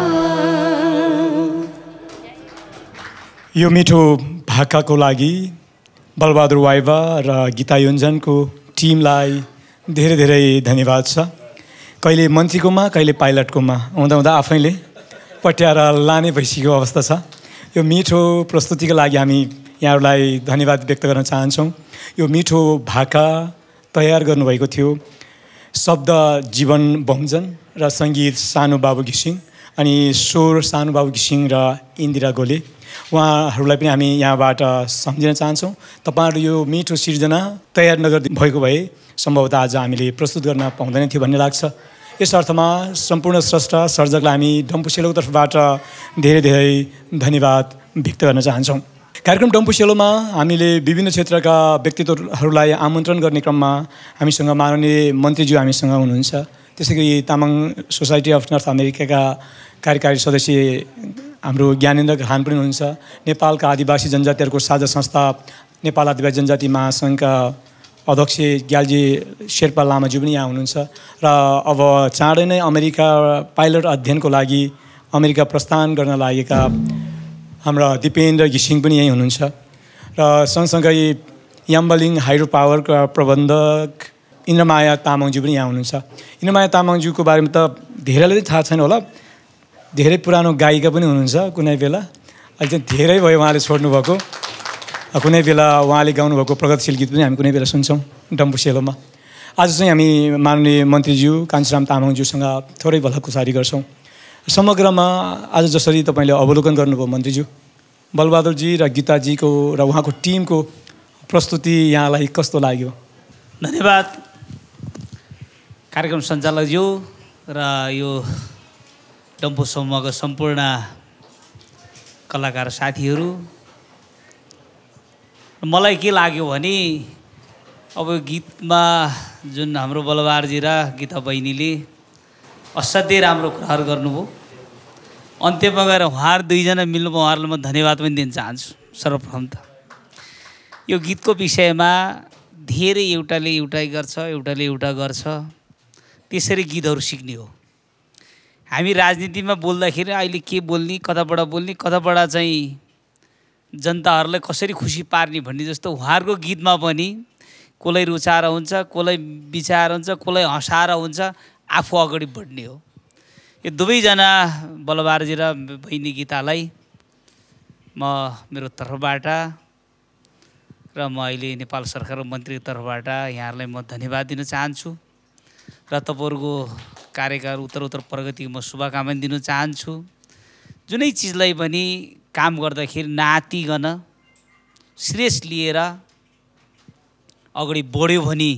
यो मिठो भाकाको लागि बलबहादुर वाइवा र गीता योन्जनको टिमलाई धेरै धेरै धन्यवाद छ कहिले मन्त्रीकोमा कहिले पाइलटकोमा हुँदा हुँदा आफैले पट्याएर लाने भइसकेको अवस्था छ यो मिठो प्रस्तुतिको लागि हामी यहाँहरूलाई धन्यवाद व्यक्त गर्न चाहन्छौँ यो मिठो भाका तयार गर्नुभएको थियो शब्द जीवन बहुजन र सङ्गीत सानु बाबु घिसिङ अनि स्वर सानु बाबु घिसिङ र इन्दिरा गोले उहाँहरूलाई पनि हामी यहाँबाट सम्झिन चाहन्छौँ तपाईँहरू यो मिठो सिर्जना तयार नगरिदिनु भएको भए सम्भवतः आज हामीले प्रस्तुत गर्न पाउँदैन थियो भन्ने लाग्छ यस अर्थमा सम्पूर्ण स्रष्टा सर्जकलाई हामी डम्फु सेलोको तर्फबाट धेरै धेरै धन्यवाद व्यक्त गर्न चाहन्छौँ। कार्यक्रम डम्फु सेलोमा हामीले विभिन्न क्षेत्रका व्यक्तित्वहरूलाई आमन्त्रण गर्ने क्रममा हामीसँग माननीय मन्त्रीज्यू हामीसँग हुनुहुन्छ। त्यसै गरी तामाङ सोसाइटी अफ नर्थ अमेरिकाका कार्यकारी सदस्य हाम्रो ज्ञानेन्द्र खान पनि हुनुहुन्छ। नेपालका आदिवासी जनजातिहरूको साझा संस्था नेपाल आदिवासी जनजाति महासङ्घका अध्यक्ष ग्याल्जी शेर्पा लामाज्यू पनि यहाँ हुनुहुन्छ र अब चाँडै नै अमेरिका पाइलट अध्ययनको लागि अमेरिका प्रस्थान गर्न लागेका हाम्रा दिपेन्द्र घिसिङ पनि यहीँ हुनुहुन्छ र सँगसँगै याम्बलिङ हाइड्रो पावरका प्रबन्धक इन्द्रमाया तामाङज्यू पनि यहाँ हुनुहुन्छ। इन्द्रमाया तामाङज्यूको बारेमा त धेरैलाई थाहा छैन होला, धेरै पुरानो गायिका पनि हुनुहुन्छ। कुनै बेला अहिले चाहिँ धेरै भयो उहाँले छोड्नुभएको, कुनै बेला उहाँले गाउनुभएको प्रगतिशील गीत पनि हामी कुनै बेला सुन्छौँ डम्फु सेलोमा। आज चाहिँ हामी माननीय मन्त्रीज्यू कान्छीराम तामाङज्यूसँग थोरै भलाकुसारी गर्छौँ। समग्रमा आज जसरी तपाईँले अवलोकन गर्नुभयो मन्त्रीज्यू, बलबहादुरजी र गीताजीको र उहाँको टिमको प्रस्तुति यहाँलाई कस्तो लाग्यो? धन्यवाद कार्यक्रम सञ्चालकज्यू र यो डम्फु समूहको सम्पूर्ण कलाकार साथीहरू। मलाई के लाग्यो भने अब गीतमा जुन हाम्रो बलबहादुरजी र गीता बहिनीले असाध्यै राम्रो कुराहरू गर्नुभयो। अन्त्यमा गएर उहाँहरू दुईजना मिल्नुभयो, उहाँहरूलाई म धन्यवाद पनि दिन चाहन्छु। सर्वप्रथम त यो गीतको विषयमा धेरै एउटाले एउटै गर्छ, एउटाले एउटा गर्छ, त्यसरी गीतहरू सिक्ने हो। हामी राजनीतिमा बोल्दाखेरि अहिले के बोल्ने, कताबाट बोल्ने, कताबाट चाहिँ जनताहरूलाई कसरी खुसी पार्ने भन्ने जस्तो उहाँहरूको गीतमा पनि कसलाई रुचाएर हुन्छ, कसलाई बिचाएर हुन्छ, कसलाई हँसाएर हुन्छ, आफू अगाडि बढ्ने हो। यो दुवैजना बलबहादुरजी र बहिनी गीतालाई म मेरो तर्फबाट र म अहिले नेपाल सरकारको मन्त्रीको तर्फबाट यहाँहरूलाई म धन्यवाद दिन चाहन्छु र तपाईँहरूको कार्यकाल उत्तर उत्तर प्रगतिको म शुभकामना दिन चाहन्छु। जुनै चिजलाई पनि काम गर्दाखेरि नातिकन श्रेष्ठ लिएर अगाडि बढ्यो भने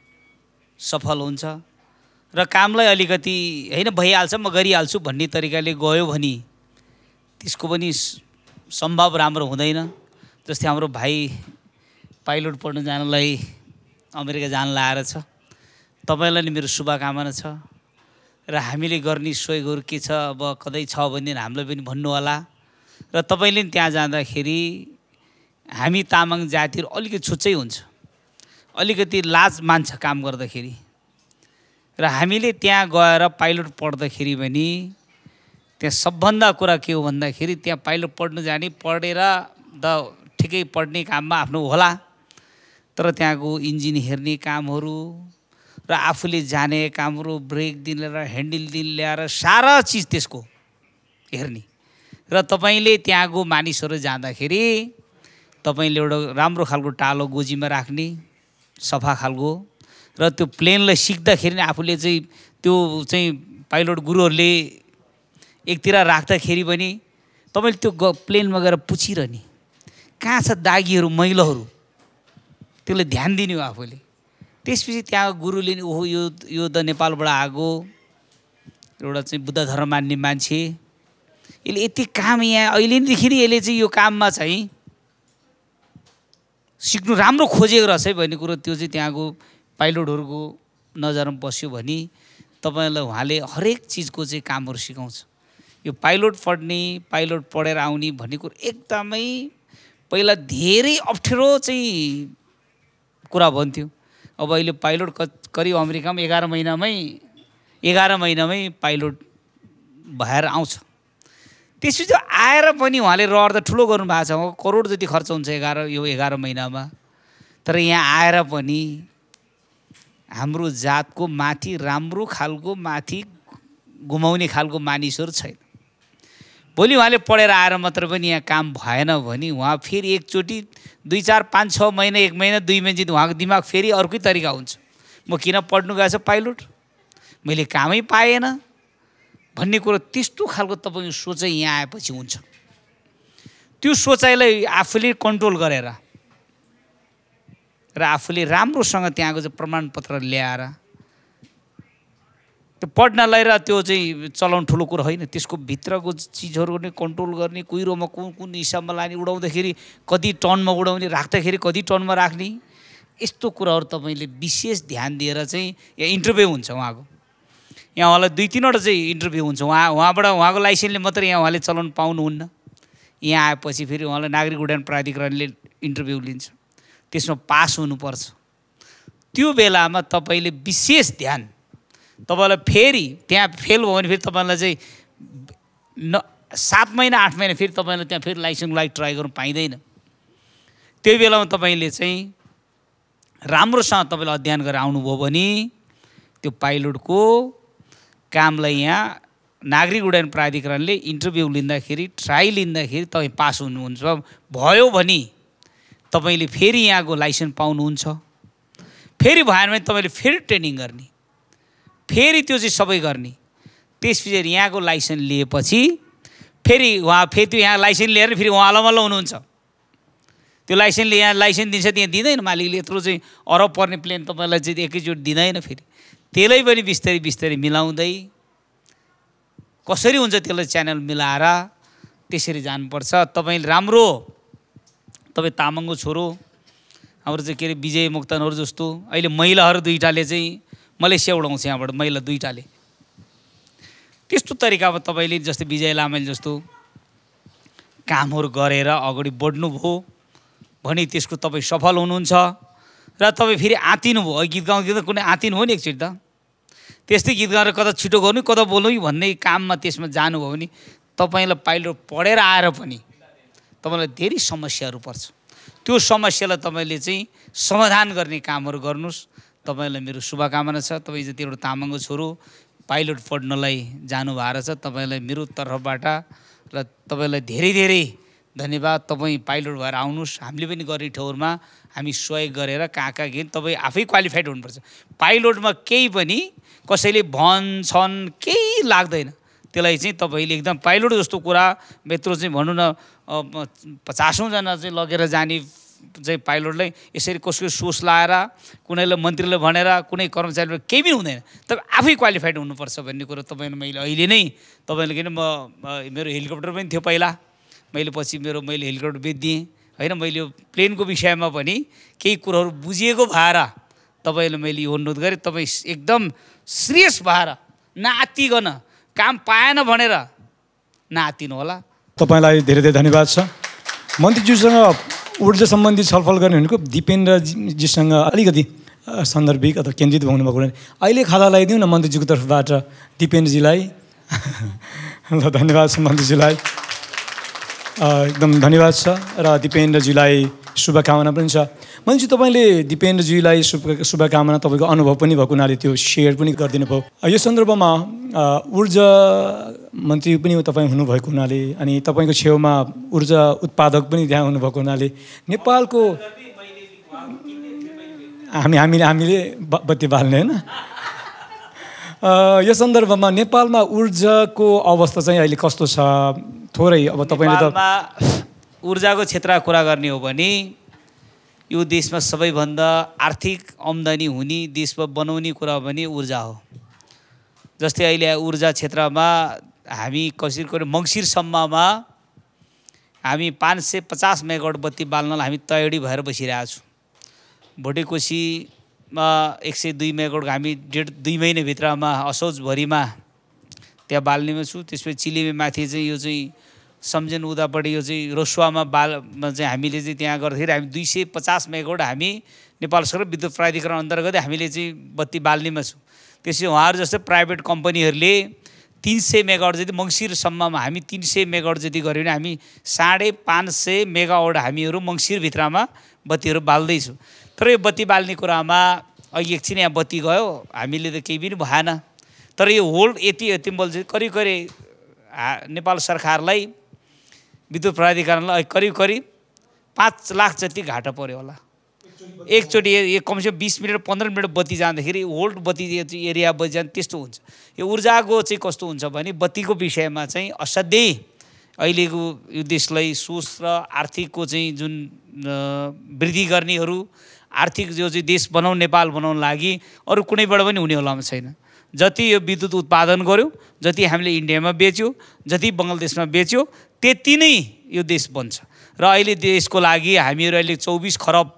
सफल हुन्छ र कामलाई अलिकति होइन भइहाल्छ म गरिहाल्छु भन्ने तरिकाले गयो भने त्यसको पनि सम्भव राम्रो हुँदैन। जस्तै हाम्रो भाइ पाइलट पढ्न जानलाई अमेरिका जान लाएर छ, तपाईँलाई नि मेरो शुभकामना छ र हामीले गर्ने सहयोगहरू के छ, अब कतै छ भने हामीलाई पनि भन्नु होला र तपाईँले नि त्यहाँ जाँदाखेरि हामी तामाङ जातिहरू अलिकति छुच्चै हुन्छ, अलिकति लाज मान्छ काम गर्दाखेरि र हामीले त्यहाँ गएर पाइलट पढ्दाखेरि पनि त्यहाँ सबभन्दा कुरा के हो भन्दाखेरि त्यहाँ पाइलट पढ्नु जाने पढेर द ठिकै पढ्ने काममा आफ्नो होला, तर त्यहाँको इन्जिन हेर्ने कामहरू र आफूले जाने कामहरू ब्रेक दिन लिएर ह्यान्डल दिन ल्याएर सारा चिज त्यसको हेर्ने र तपाईँले त्यहाँको मानिसहरू जाँदाखेरि तपाईँले एउटा राम्रो खालको टालो गोजीमा राख्ने सफा खालको र त्यो प्लेनलाई सिक्दाखेरि नै आफूले चाहिँ त्यो चाहिँ पाइलट गुरुहरूले एकतिर राख्दाखेरि पनि तपाईँले त्यो प्लेनमा गएर पुछिरहने कहाँ छ दागीहरू मैलाहरू त्यसले ध्यान दिने हो आफूले। त्यसपछि त्यहाँ गुरुले नि ओहो यो यो त नेपालबाट आएको एउटा चाहिँ बुद्ध धर्म मान्ने मान्छे, यसले यति काम यहाँ अहिलेदेखि नै यसले चाहिँ यो काममा चाहिँ सिक्नु राम्रो खोजेको रहेछ है भन्ने कुरो त्यो चाहिँ त्यहाँको पाइलटहरूको नजरमा बस्यो भने तपाईँलाई उहाँले हरेक चिजको चाहिँ कामहरू सिकाउँछ। यो पाइलट पढ्ने पाइलट पढेर आउने भन्ने कुरो एकदमै पहिला धेरै अप्ठ्यारो चाहिँ कुरा भन्थ्यो। अब अहिले पाइलट करिब अमेरिकामा एघार महिनामै एघार महिनामै पाइलट भएर आउँछ। त्यसपछि आएर पनि उहाँले रहर त ठुलो गर्नुभएको छ, करोड जति खर्च हुन्छ एघार यो एघार महिनामा, तर यहाँ आएर पनि हाम्रो जातको माथि राम्रो खालको माथि घुमाउने खालको मानिसहरू छैन। भोलि उहाँले पढेर आएर मात्र पनि यहाँ काम भएन भने उहाँ फेरि एकचोटि दुई चार पाँच छ महिना एक महिना दुई महिना उहाँको दिमाग फेरि अर्कै तरिका हुन्छ, म किन पढ्नु गएछ पाइलट, मैले कामै पाएन भन्ने कुरो त्यस्तो खालको तपाईँको सोचाइ यहाँ आएपछि हुन्छ। त्यो सोचाइलाई आफूले कन्ट्रोल गरेर र आफूले राम्रोसँग त्यहाँको चाहिँ प्रमाणपत्र ल्याएर त्यो पढ्नलाई र त्यो चाहिँ चलाउनु ठुलो कुरो होइन, त्यसको भित्रको चिजहरू पनि कन्ट्रोल गर्ने, कुहिरोमा कुन कुन हिसाबमा लाने, उडाउँदाखेरि कति टनमा उडाउने, राख्दाखेरि कति टनमा राख्ने, यस्तो कुराहरू तपाईँले विशेष ध्यान दिएर चाहिँ यहाँ इन्टरभ्यू हुन्छ उहाँको। यहाँ उहाँलाई दुई तिनवटा चाहिँ इन्टरभ्यू हुन्छ, उहाँ उहाँबाट उहाँको लाइसेन्सले मात्रै यहाँ उहाँले चलाउनु पाउनुहुन्न। यहाँ आएपछि फेरि उहाँलाई नागरिक उड्डयन प्राधिकरणले इन्टरभ्यू लिन्छ, त्यसमा पास हुनुपर्छ। त्यो बेलामा तपाईँले विशेष ध्यान, तपाईँलाई फेरि त्यहाँ फेल भयो भने फेरि तपाईँलाई चाहिँ न सात महिना आठ महिना फेरि तपाईँलाई त्यहाँ फेरि लाइसेन्सको लागि ट्राई गर्नु पाइँदैन। त्यही बेलामा तपाईँले चाहिँ राम्रोसँग तपाईँले अध्ययन गरेर आउनुभयो भने त्यो पाइलटको कामलाई यहाँ नागरिक उड्डयन प्राधिकरणले इन्टरभ्यू लिँदाखेरि ट्राई लिँदाखेरि तपाईँ पास हुनुहुन्छ भयो भने तपाईँले फेरि यहाँको लाइसेन्स पाउनुहुन्छ। फेरि भएन भने तपाईँले फेरि ट्रेनिङ गर्ने, फेरि त्यो चाहिँ सबै गर्ने। त्यस पछाडि यहाँको लाइसेन्स लिएपछि फेरि उहाँ फेरि त्यो यहाँ लाइसेन्स लिएर फेरि उहाँ अलमल्ल हुनुहुन्छ। त्यो लाइसेन्सले यहाँ लाइसेन्स दिन्छ, त्यहाँ दिँदैन मालिकले, यत्रो चाहिँ अरब पर्ने प्लेन तपाईँलाई चाहिँ एकैचोटि दिँदैन। फेरि त्यसलाई पनि बिस्तारै बिस्तारै मिलाउँदै कसरी हुन्छ त्यसलाई च्यानल मिलाएर त्यसरी जानुपर्छ। तपाईँले राम्रो, तपाईँ तामाङको छोरो, हाम्रो चाहिँ के अरे विजय मोक्तानहरू जस्तो अहिले महिलाहरू दुईवटाले चाहिँ मलेसिया उडाउँछ यहाँबाट, महिला दुईवटाले। त्यस्तो तरिकामा तपाईँले जस्तै विजय लामाले जस्तो कामहरू गरेर अगाडि बढ्नुभयो भने त्यसको तपाईँ सफल हुनुहुन्छ। र तपाईँ फेरि आँतिनु भयो, गीत गाउँदा कुनै आँतिनु हो नि एकचोटि त, त्यस्तै गीत गाएर कता छिटो गर्नु कता बोल्नु भन्ने काममा त्यसमा जानुभयो भने तपाईँलाई पाइलट पढेर आएर पनि तपाईँलाई धेरै समस्याहरू पर्छ। त्यो समस्यालाई तपाईँले चाहिँ समाधान गर्ने कामहरू गर्नुहोस्। तपाईँलाई मेरो शुभकामना छ। तपाईँ जति एउटा तामाङको छोरो पाइलट पढ्नलाई जानुभएको छ, तपाईँलाई मेरो तर्फबाट र तपाईँलाई धेरै धेरै धन्यवाद। तपाईँ पाइलट भएर आउनुहोस्, हामीले पनि गर्ने ठाउँमा हामी सहयोग गरेर कहाँ कहाँ गए तपाईँ आफै क्वालिफाइड हुनुपर्छ। पाइलटमा केही पनि कसैले भन्छन् केही लाग्दैन, त्यसलाई चाहिँ तपाईँले एकदम पाइलट जस्तो कुरा यत्रो चाहिँ भनौँ न पचासौँजना चाहिँ लगेर जाने चाहिँ पाइलटलाई यसरी कसको सोच लाएर कुनैलाई मन्त्रीले भनेर कुनै कर्मचारीले केही पनि हुँदैन, तपाईँ आफै क्वालिफाइड हुनुपर्छ भन्ने कुरो तपाईँले मैले अहिले नै तपाईँले किन म मेरो हेलिकप्टर पनि थियो पहिला, मैले पछि मेरो मैले हेलिकप्टर बेचिदिएँ होइन। मैले यो प्लेनको विषयमा पनि केही कुरोहरू बुझिएको भएर तपाईँले मैले यो अनुरोध गरेँ। तपाईँ एकदम सिरियस भएर नआत्तिकन काम पाएन भनेर नआत्तिनु होला। तपाईँलाई धेरै धेरै धन्यवाद छ। मन्त्रीज्यूसँग ऊर्जा सम्बन्धी छलफल गर्ने भनेको दिपेन्द्रजीसँग अलिकति सान्दर्भिक अथवा केन्द्रित हुनु भएको भने अहिले खादा लगाइदिउँ न मन्त्रीजीको तर्फबाट दिपेन्द्रजीलाई। ल धन्यवाद छ मन्त्रीजीलाई, एकदम धन्यवाद छ र दिपेन्द्रजीलाई शुभकामना पनि छ। मन्त्रीजी तपाईँले दिपेन्द्रजीलाई शुभ शुभकामना तपाईँको अनुभव पनि भएको हुनाले त्यो सेयर पनि गरिदिनु भयो। यो सन्दर्भमा ऊर्जा मन्त्री पनि तपाईँ हुनुभएको हुनाले अनि तपाईँको छेउमा ऊर्जा उत्पादक पनि त्यहाँ हुनुभएको हुनाले नेपालको हामी हामीले हामीले बत्ती बाल्ने होइन, यो सन्दर्भमा नेपालमा ऊर्जाको अवस्था चाहिँ अहिले कस्तो छ? थोरै अब तपाईँले त ऊर्जाको क्षेत्रमा कुरा गर्ने हो भने यो देशमा सबैभन्दा आर्थिक आम्दानी हुने देशमा बनाउने कुरा भने ऊर्जा हो। जस्तै अहिले ऊर्जा क्षेत्रमा हामी कसरी मङ्सिरसम्ममा हामी पाँच सय पचास मेगावाट बत्ती बाल्नलाई हामी तयारी भएर बसिरहेको छौँ। भोटेकोसीमा एक सय दुई मेगावाट हामी डेढ दुई महिनाभित्रमा असोजभरिमा त्यहाँ बाल्नेमा छु। त्यसपछि चिलिमे माथि चाहिँ यो चाहिँ सम्झन उदापट्टि यो चाहिँ रोसुवामा बालमा चाहिँ हामीले चाहिँ त्यहाँ गर्दाखेरि हामी दुई सय पचास मेगावाट हामी नेपाल सरकार विद्युत प्राधिकरण अन्तर्गत हामीले चाहिँ बत्ती बाल्नेमा छौँ। त्यसपछि उहाँहरू जस्तै प्राइभेट कम्पनीहरूले तीन सय मेगावाट जति मङ्सिरसम्ममा हामी तीन सय मेगावाट जति गऱ्यो भने हामी साढे पाँच सय मेगावाट हामीहरू मङ्सिरभित्रमा बत्तीहरू बाल्दैछौँ। तर यो बत्ती बाल्ने कुरामा अघि एकछिन यहाँ बत्ती गयो हामीले त केही पनि भएन। तर यो होल्ड यति यति बोल्छ करिब करिब नेपाल सरकारलाई विद्युत प्राधिकरणलाई करिब करिब पाँच लाख जति घाटा पऱ्यो होला एकचोटि। यो कमसेकम बिस मिनट पन्ध्र मिनट बत्ती जाँदाखेरि होल्ड बत्ती एरिया बत्ती जान्छ त्यस्तो हुन्छ। यो ऊर्जाको चाहिँ कस्तो हुन्छ भने बत्तीको विषयमा चाहिँ असाध्यै अहिलेको यो देशलाई सोच र आर्थिकको चाहिँ जुन वृद्धि गर्नेहरू आर्थिक जो चाहिँ देश बनाउनु नेपाल बनाउनु लागि अरू कुनैबाट पनि हुने होला छैन। जति यो विद्युत उत्पादन गर्यो, जति हामीले इन्डियामा बेच्यो, जति बङ्गलादेशमा बेच्यो, त्यति नै यो देश बन्छ। र अहिले देशको लागि हामीहरू अहिले चौबिस खरब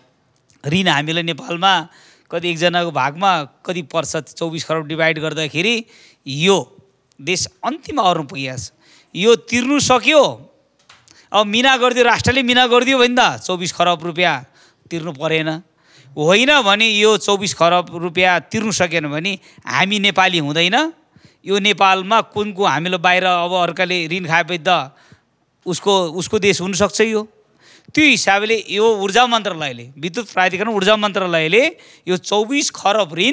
ऋण हामीलाई नेपालमा कति एकजनाको भागमा कति पर्छ चौबिस खरब डिभाइड गर्दाखेरि यो देश अन्तिम अवरमा पुगेको छ। यो तिर्नु सक्यो, अब मिना गरिदियो, राष्ट्रले मिना गरिदियो भने त चौबिस खरब रुपियाँ तिर्नु परेन, होइन भने यो चौबिस खरब रुपियाँ तिर्नु सकेन भने हामी नेपाली हुँदैन। यो नेपालमा कुनको हामीलाई बाहिर अब अर्काले ऋण खाएपछि त उसको उसको देश हुनसक्छ। यो त्यो हिसाबले यो ऊर्जा मन्त्रालयले, विद्युत प्राधिकरण ऊर्जा मन्त्रालयले यो चौबिस खरब ऋण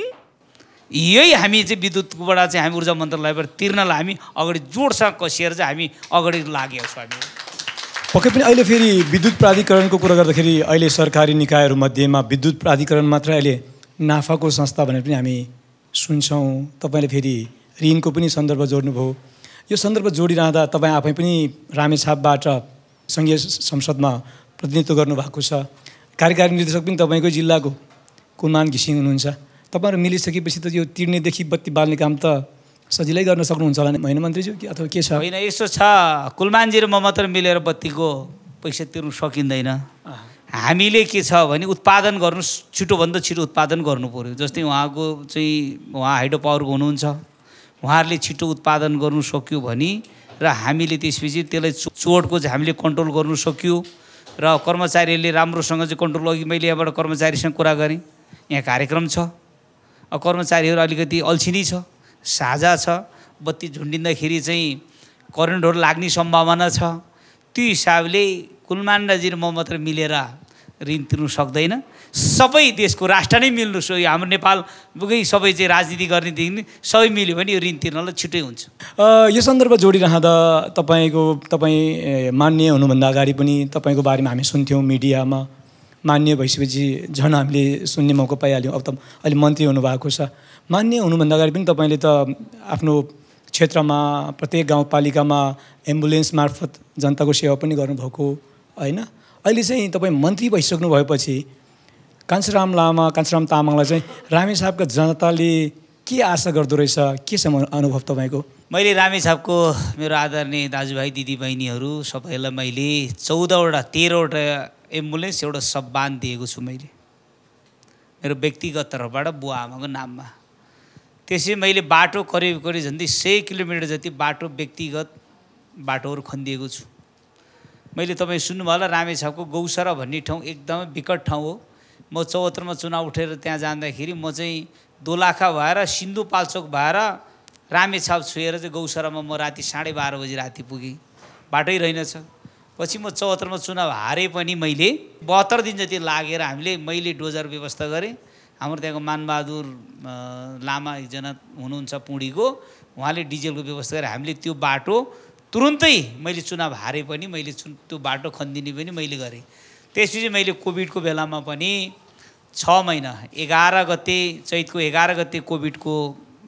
यही हामी चाहिँ विद्युतकोबाट चाहिँ हामी ऊर्जा मन्त्रालयबाट तिर्नलाई हामी अगाडि जोडसँग कसिएर चाहिँ हामी अगाडि लागेका छौँ। हामी पक्कै पनि अहिले फेरि विद्युत प्राधिकरणको कुरा गर्दाखेरि अहिले सरकारी निकायहरूमध्येमा विद्युत प्राधिकरण मात्र अहिले नाफाको संस्था भनेर पनि हामी सुन्छौँ। तपाईँले फेरि ऋणको पनि सन्दर्भ जोड्नुभयो। यो सन्दर्भ जोडिरहँदा तपाईँ आफै पनि रामेछापबाट सङ्घीय संसदमा प्रतिनिधित्व गर्नुभएको छ। कार्यकारी निर्देशक पनि तपाईँकै जिल्लाको कुलमान घिसिङ हुनुहुन्छ। तपाईँहरू मिलिसकेपछि त यो तिर्नेदेखि बत्ती बाल्ने काम त सजिलै गर्न सक्नुहुन्छ होला होइन मन्त्रीज्यू, कि अथवा के छ? होइन, यस्तो छ, कुलमानजी र म मात्र मिलेर बत्तीको पैसा तिर्नु सकिँदैन। हामीले के छ भने उत्पादन गर्नु, छिटोभन्दा छिटो उत्पादन गर्नु पऱ्यो। जस्तै उहाँको चाहिँ उहाँ हाइड्रो पावरको हुनुहुन्छ, उहाँहरूले छिटो उत्पादन गर्नु सक्यो भने र हामीले त्यसपछि त्यसलाई चोटको चाहिँ हामीले कन्ट्रोल गर्नु सक्यो र कर्मचारीहरूले राम्रोसँग चाहिँ कन्ट्रोल, अघि मैले यहाँबाट कर्मचारीसँग कुरा गरेँ, यहाँ कार्यक्रम छ, अब कर्मचारीहरू अलिकति अल्छिनी छ, साझा छ, बत्ती झुन्डिँदाखेरि चाहिँ करेन्टहरू लाग्ने सम्भावना छ। त्यो हिसाबले कुलमान्डाजी र म मात्र मिलेर ऋण तिर्नु सक्दैन, सबै देशको राष्ट्र नै मिल्नु सो हाम्रो नेपालकै सबै चाहिँ राजनीति गर्नेदेखि सबै मिल्यो भने यो ऋण तिर्नलाई छिटै हुन्छ। यो सन्दर्भ जोडिरहँदा तपाईँको तपाईँ मान्य हुनुभन्दा अगाडि पनि तपाईँको बारेमा हामी सुन्थ्यौँ मिडियामा, मान्य भइसकेपछि झन् हामीले सुन्ने मौका पाइहाल्यौँ। अब त अहिले मन्त्री हुनुभएको छ। मान्य हुनुभन्दा अगाडि पनि तपाईँले त आफ्नो क्षेत्रमा प्रत्येक गाउँपालिकामा एम्बुलेन्स मार्फत जनताको सेवा पनि गर्नुभएको होइन। अहिले चाहिँ तपाईँ मन्त्री भइसक्नु भएपछि कान्छीराम लामा कान्छीराम तामाङलाई चाहिँ रामेछापका जनताले के आशा गर्दो रहेछ, के छ अनुभव तपाईँको? मैले रामेछापको मेरो आदरणीय दाजुभाइ दिदीबहिनीहरू सबैलाई मैले चौधवटा तेह्रवटा एम्बुलेन्स एउटा सबबान दिएको छु मैले मेरो व्यक्तिगत तर्फबाट बुवा आमाको नाममा। त्यसै मैले बाटो करिब करिब झन्डै सय किलोमिटर जति बाटो व्यक्तिगत बाटोहरू खनिदिएको छु। मैले तपाईँ सुन्नुभयो होला रामेछापको गौसरा भन्ने ठाउँ एकदमै विकट ठाउँ हो। म चौहत्तरमा चुनाव उठेर त्यहाँ जाँदाखेरि म चाहिँ दोलाखा भएर सिन्धुपाल्चोक भएर रामेछाप छुएर चाहिँ गौसरामा म राति साढे बाह्र बजी राति पुगेँ, बाटै रहेनछ। पछि म चौहत्तरमा चुनाव हारे पनि मैले बहत्तर दिन जति लागेर हामीले मैले डोजर व्यवस्था गरेँ। हाम्रो त्यहाँको मानबहादुर लामा एकजना हुनुहुन्छ पुँडीको, उहाँले डिजेलको व्यवस्था गरेर हामीले त्यो बाटो तुरुन्तै मैले चुनाव हारे पनि मैले त्यो बाटो खनिदिने पनि मैले गरेँ। त्यसपछि मैले कोभिडको बेलामा पनि छ महिना एघार गते चैतको एघार गते कोभिडको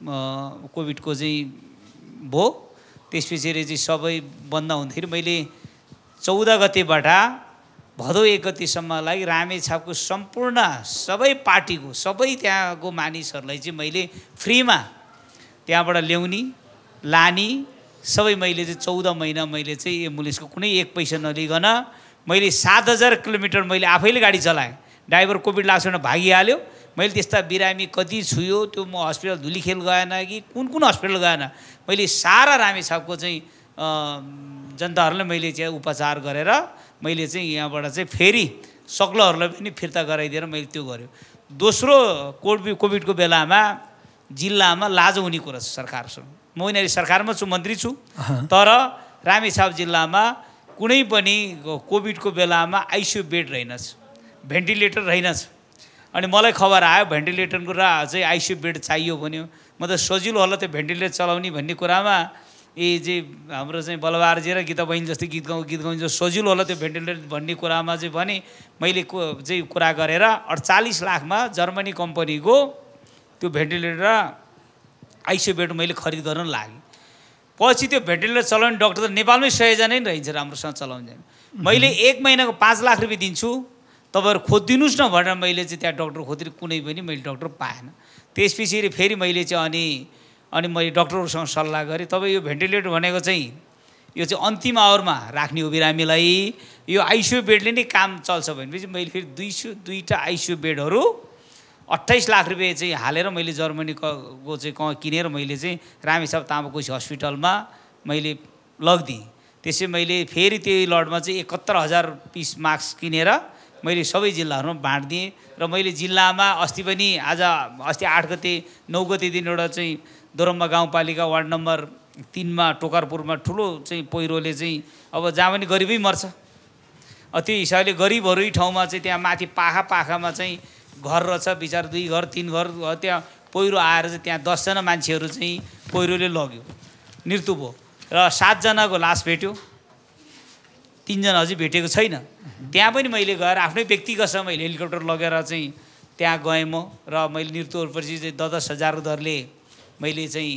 कोभिडको चाहिँ भयो। त्यसपछि चाहिँ सबै बन्द हुँदाखेरि मैले चौध गतेबाट भदौ एक गतिसम्मलाई रामेछापको सम्पूर्ण सबै पार्टीको सबै त्यहाँको मानिसहरूलाई चाहिँ मैले फ्रीमा त्यहाँबाट ल्याउने लाने सबै मैले चाहिँ चौध महिना मैले चाहिँ एम्बुलेन्सको कुनै एक पैसा नलिकन मैले सात हजार किलोमिटर मैले आफैले गाडी चलाएँ। ड्राइभर कोभिड लाग्छ भने भागिहाल्यो। मैले त्यस्ता बिरामी कति छुयो, त्यो म हस्पिटल धुलीखेल गएन कि कुन कुन हस्पिटल गएन, मैले सारा रामेछापको चाहिँ जनताहरूलाई मैले चाहिँ उपचार गरेर मैले चाहिँ यहाँबाट चाहिँ फेरि सक्लोहरूलाई पनि फिर्ता गराइदिएर मैले त्यो गरेँ। दोस्रो कोभिड कोभिडको बेलामा जिल्लामा लाजो हुने कुरा छ सरकारसँग। म यिनीहरू सरकारमा छु, मन्त्री छु, तर रामेछाप जिल्लामा कुनै पनि कोभिडको बेलामा आइसियु बेड रहेनछ, भेन्टिलेटर रहेनछ। अनि मलाई खबर आयो भेन्टिलेटरको र चाहिँ आइसियु बेड चाहियो भन्यो। म त सजिलो होला त्यो भेन्टिलेटर चलाउने भन्ने कुरामा यी चाहिँ हाम्रो चाहिँ बलबारजी र गीता बहिनी जस्तै गीत गाउँ गीत गाउँ सजिलो होला त्यो भेन्टिलेटर भन्ने कुरामा चाहिँ भने मैले को चाहिँ कुरा गरेर अडचालिस लाखमा जर्मनी कम्पनीको त्यो भेन्टिलेटर आइसियु बेड मैले खरिद गर्न लागेँ। पछि त्यो भेन्टिलेटर चलाउने डक्टर त नेपालमै सयजना नै रहन्छ राम्रोसँग चलाउने। मैले एक महिनाको पाँच लाख रुपियाँ दिन्छु, तपाईँहरू खोजिदिनुहोस् न भनेर मैले चाहिँ त्यहाँ डक्टर खोजेर कुनै पनि मैले डक्टर पाएन। त्यसपछि फेरि मैले चाहिँ अनि अनि मैले डक्टरहरूसँग सल्लाह गरेँ। तपाईँ यो भेन्टिलेटर भनेको चाहिँ यो चाहिँ अन्तिम आवरमा राख्ने हो बिरामीलाई, यो आइसियु बेडले नै काम चल्छ भनेपछि मैले फेरि दुई सय दुईवटा आइसियु बेडहरू अट्ठाइस लाख रुपियाँ चाहिँ हालेर मैले जर्मनीको चाहिँ किनेर मैले चाहिँ रामेछाप तामाकोशी हस्पिटलमा मैले लगिदिएँ। त्यसै मैले फेरि त्यही लडमा चाहिँ एकहत्तर हजार पिस मास्क किनेर मैले सबै जिल्लाहरूमा बाँडिदिएँ। र मैले जिल्लामा अस्ति पनि आज अस्ति आठ गते नौ गते दिन एउटा चाहिँ दोरम्बा गाउँपालिका वार्ड नम्बर तिनमा टोकारपुरमा ठुलो चाहिँ पहिरोले चाहिँ अब जहाँ पनि गरिबै मर्छ, त्यो हिसाबले गरिबहरू ठाउँमा चाहिँ त्यहाँ माथि पाखा पाखामा चाहिँ घर रहेछ, बिचार दुई घर तिन घर, त्यहाँ पहिरो आएर चाहिँ त्यहाँ दसजना मान्छेहरू चाहिँ पहिरोले लग्यो, मृत्यु भयो र सातजनाको लास भेट्यो, तिनजना अझै भेटेको छैन। त्यहाँ पनि मैले गएर आफ्नै व्यक्तिगतसँग मैले हेलिकप्टर लगेर चाहिँ त्यहाँ गएँ म र मैले मृत्युहरूपछि चाहिँ दस दस हजार दरले मैले चाहिँ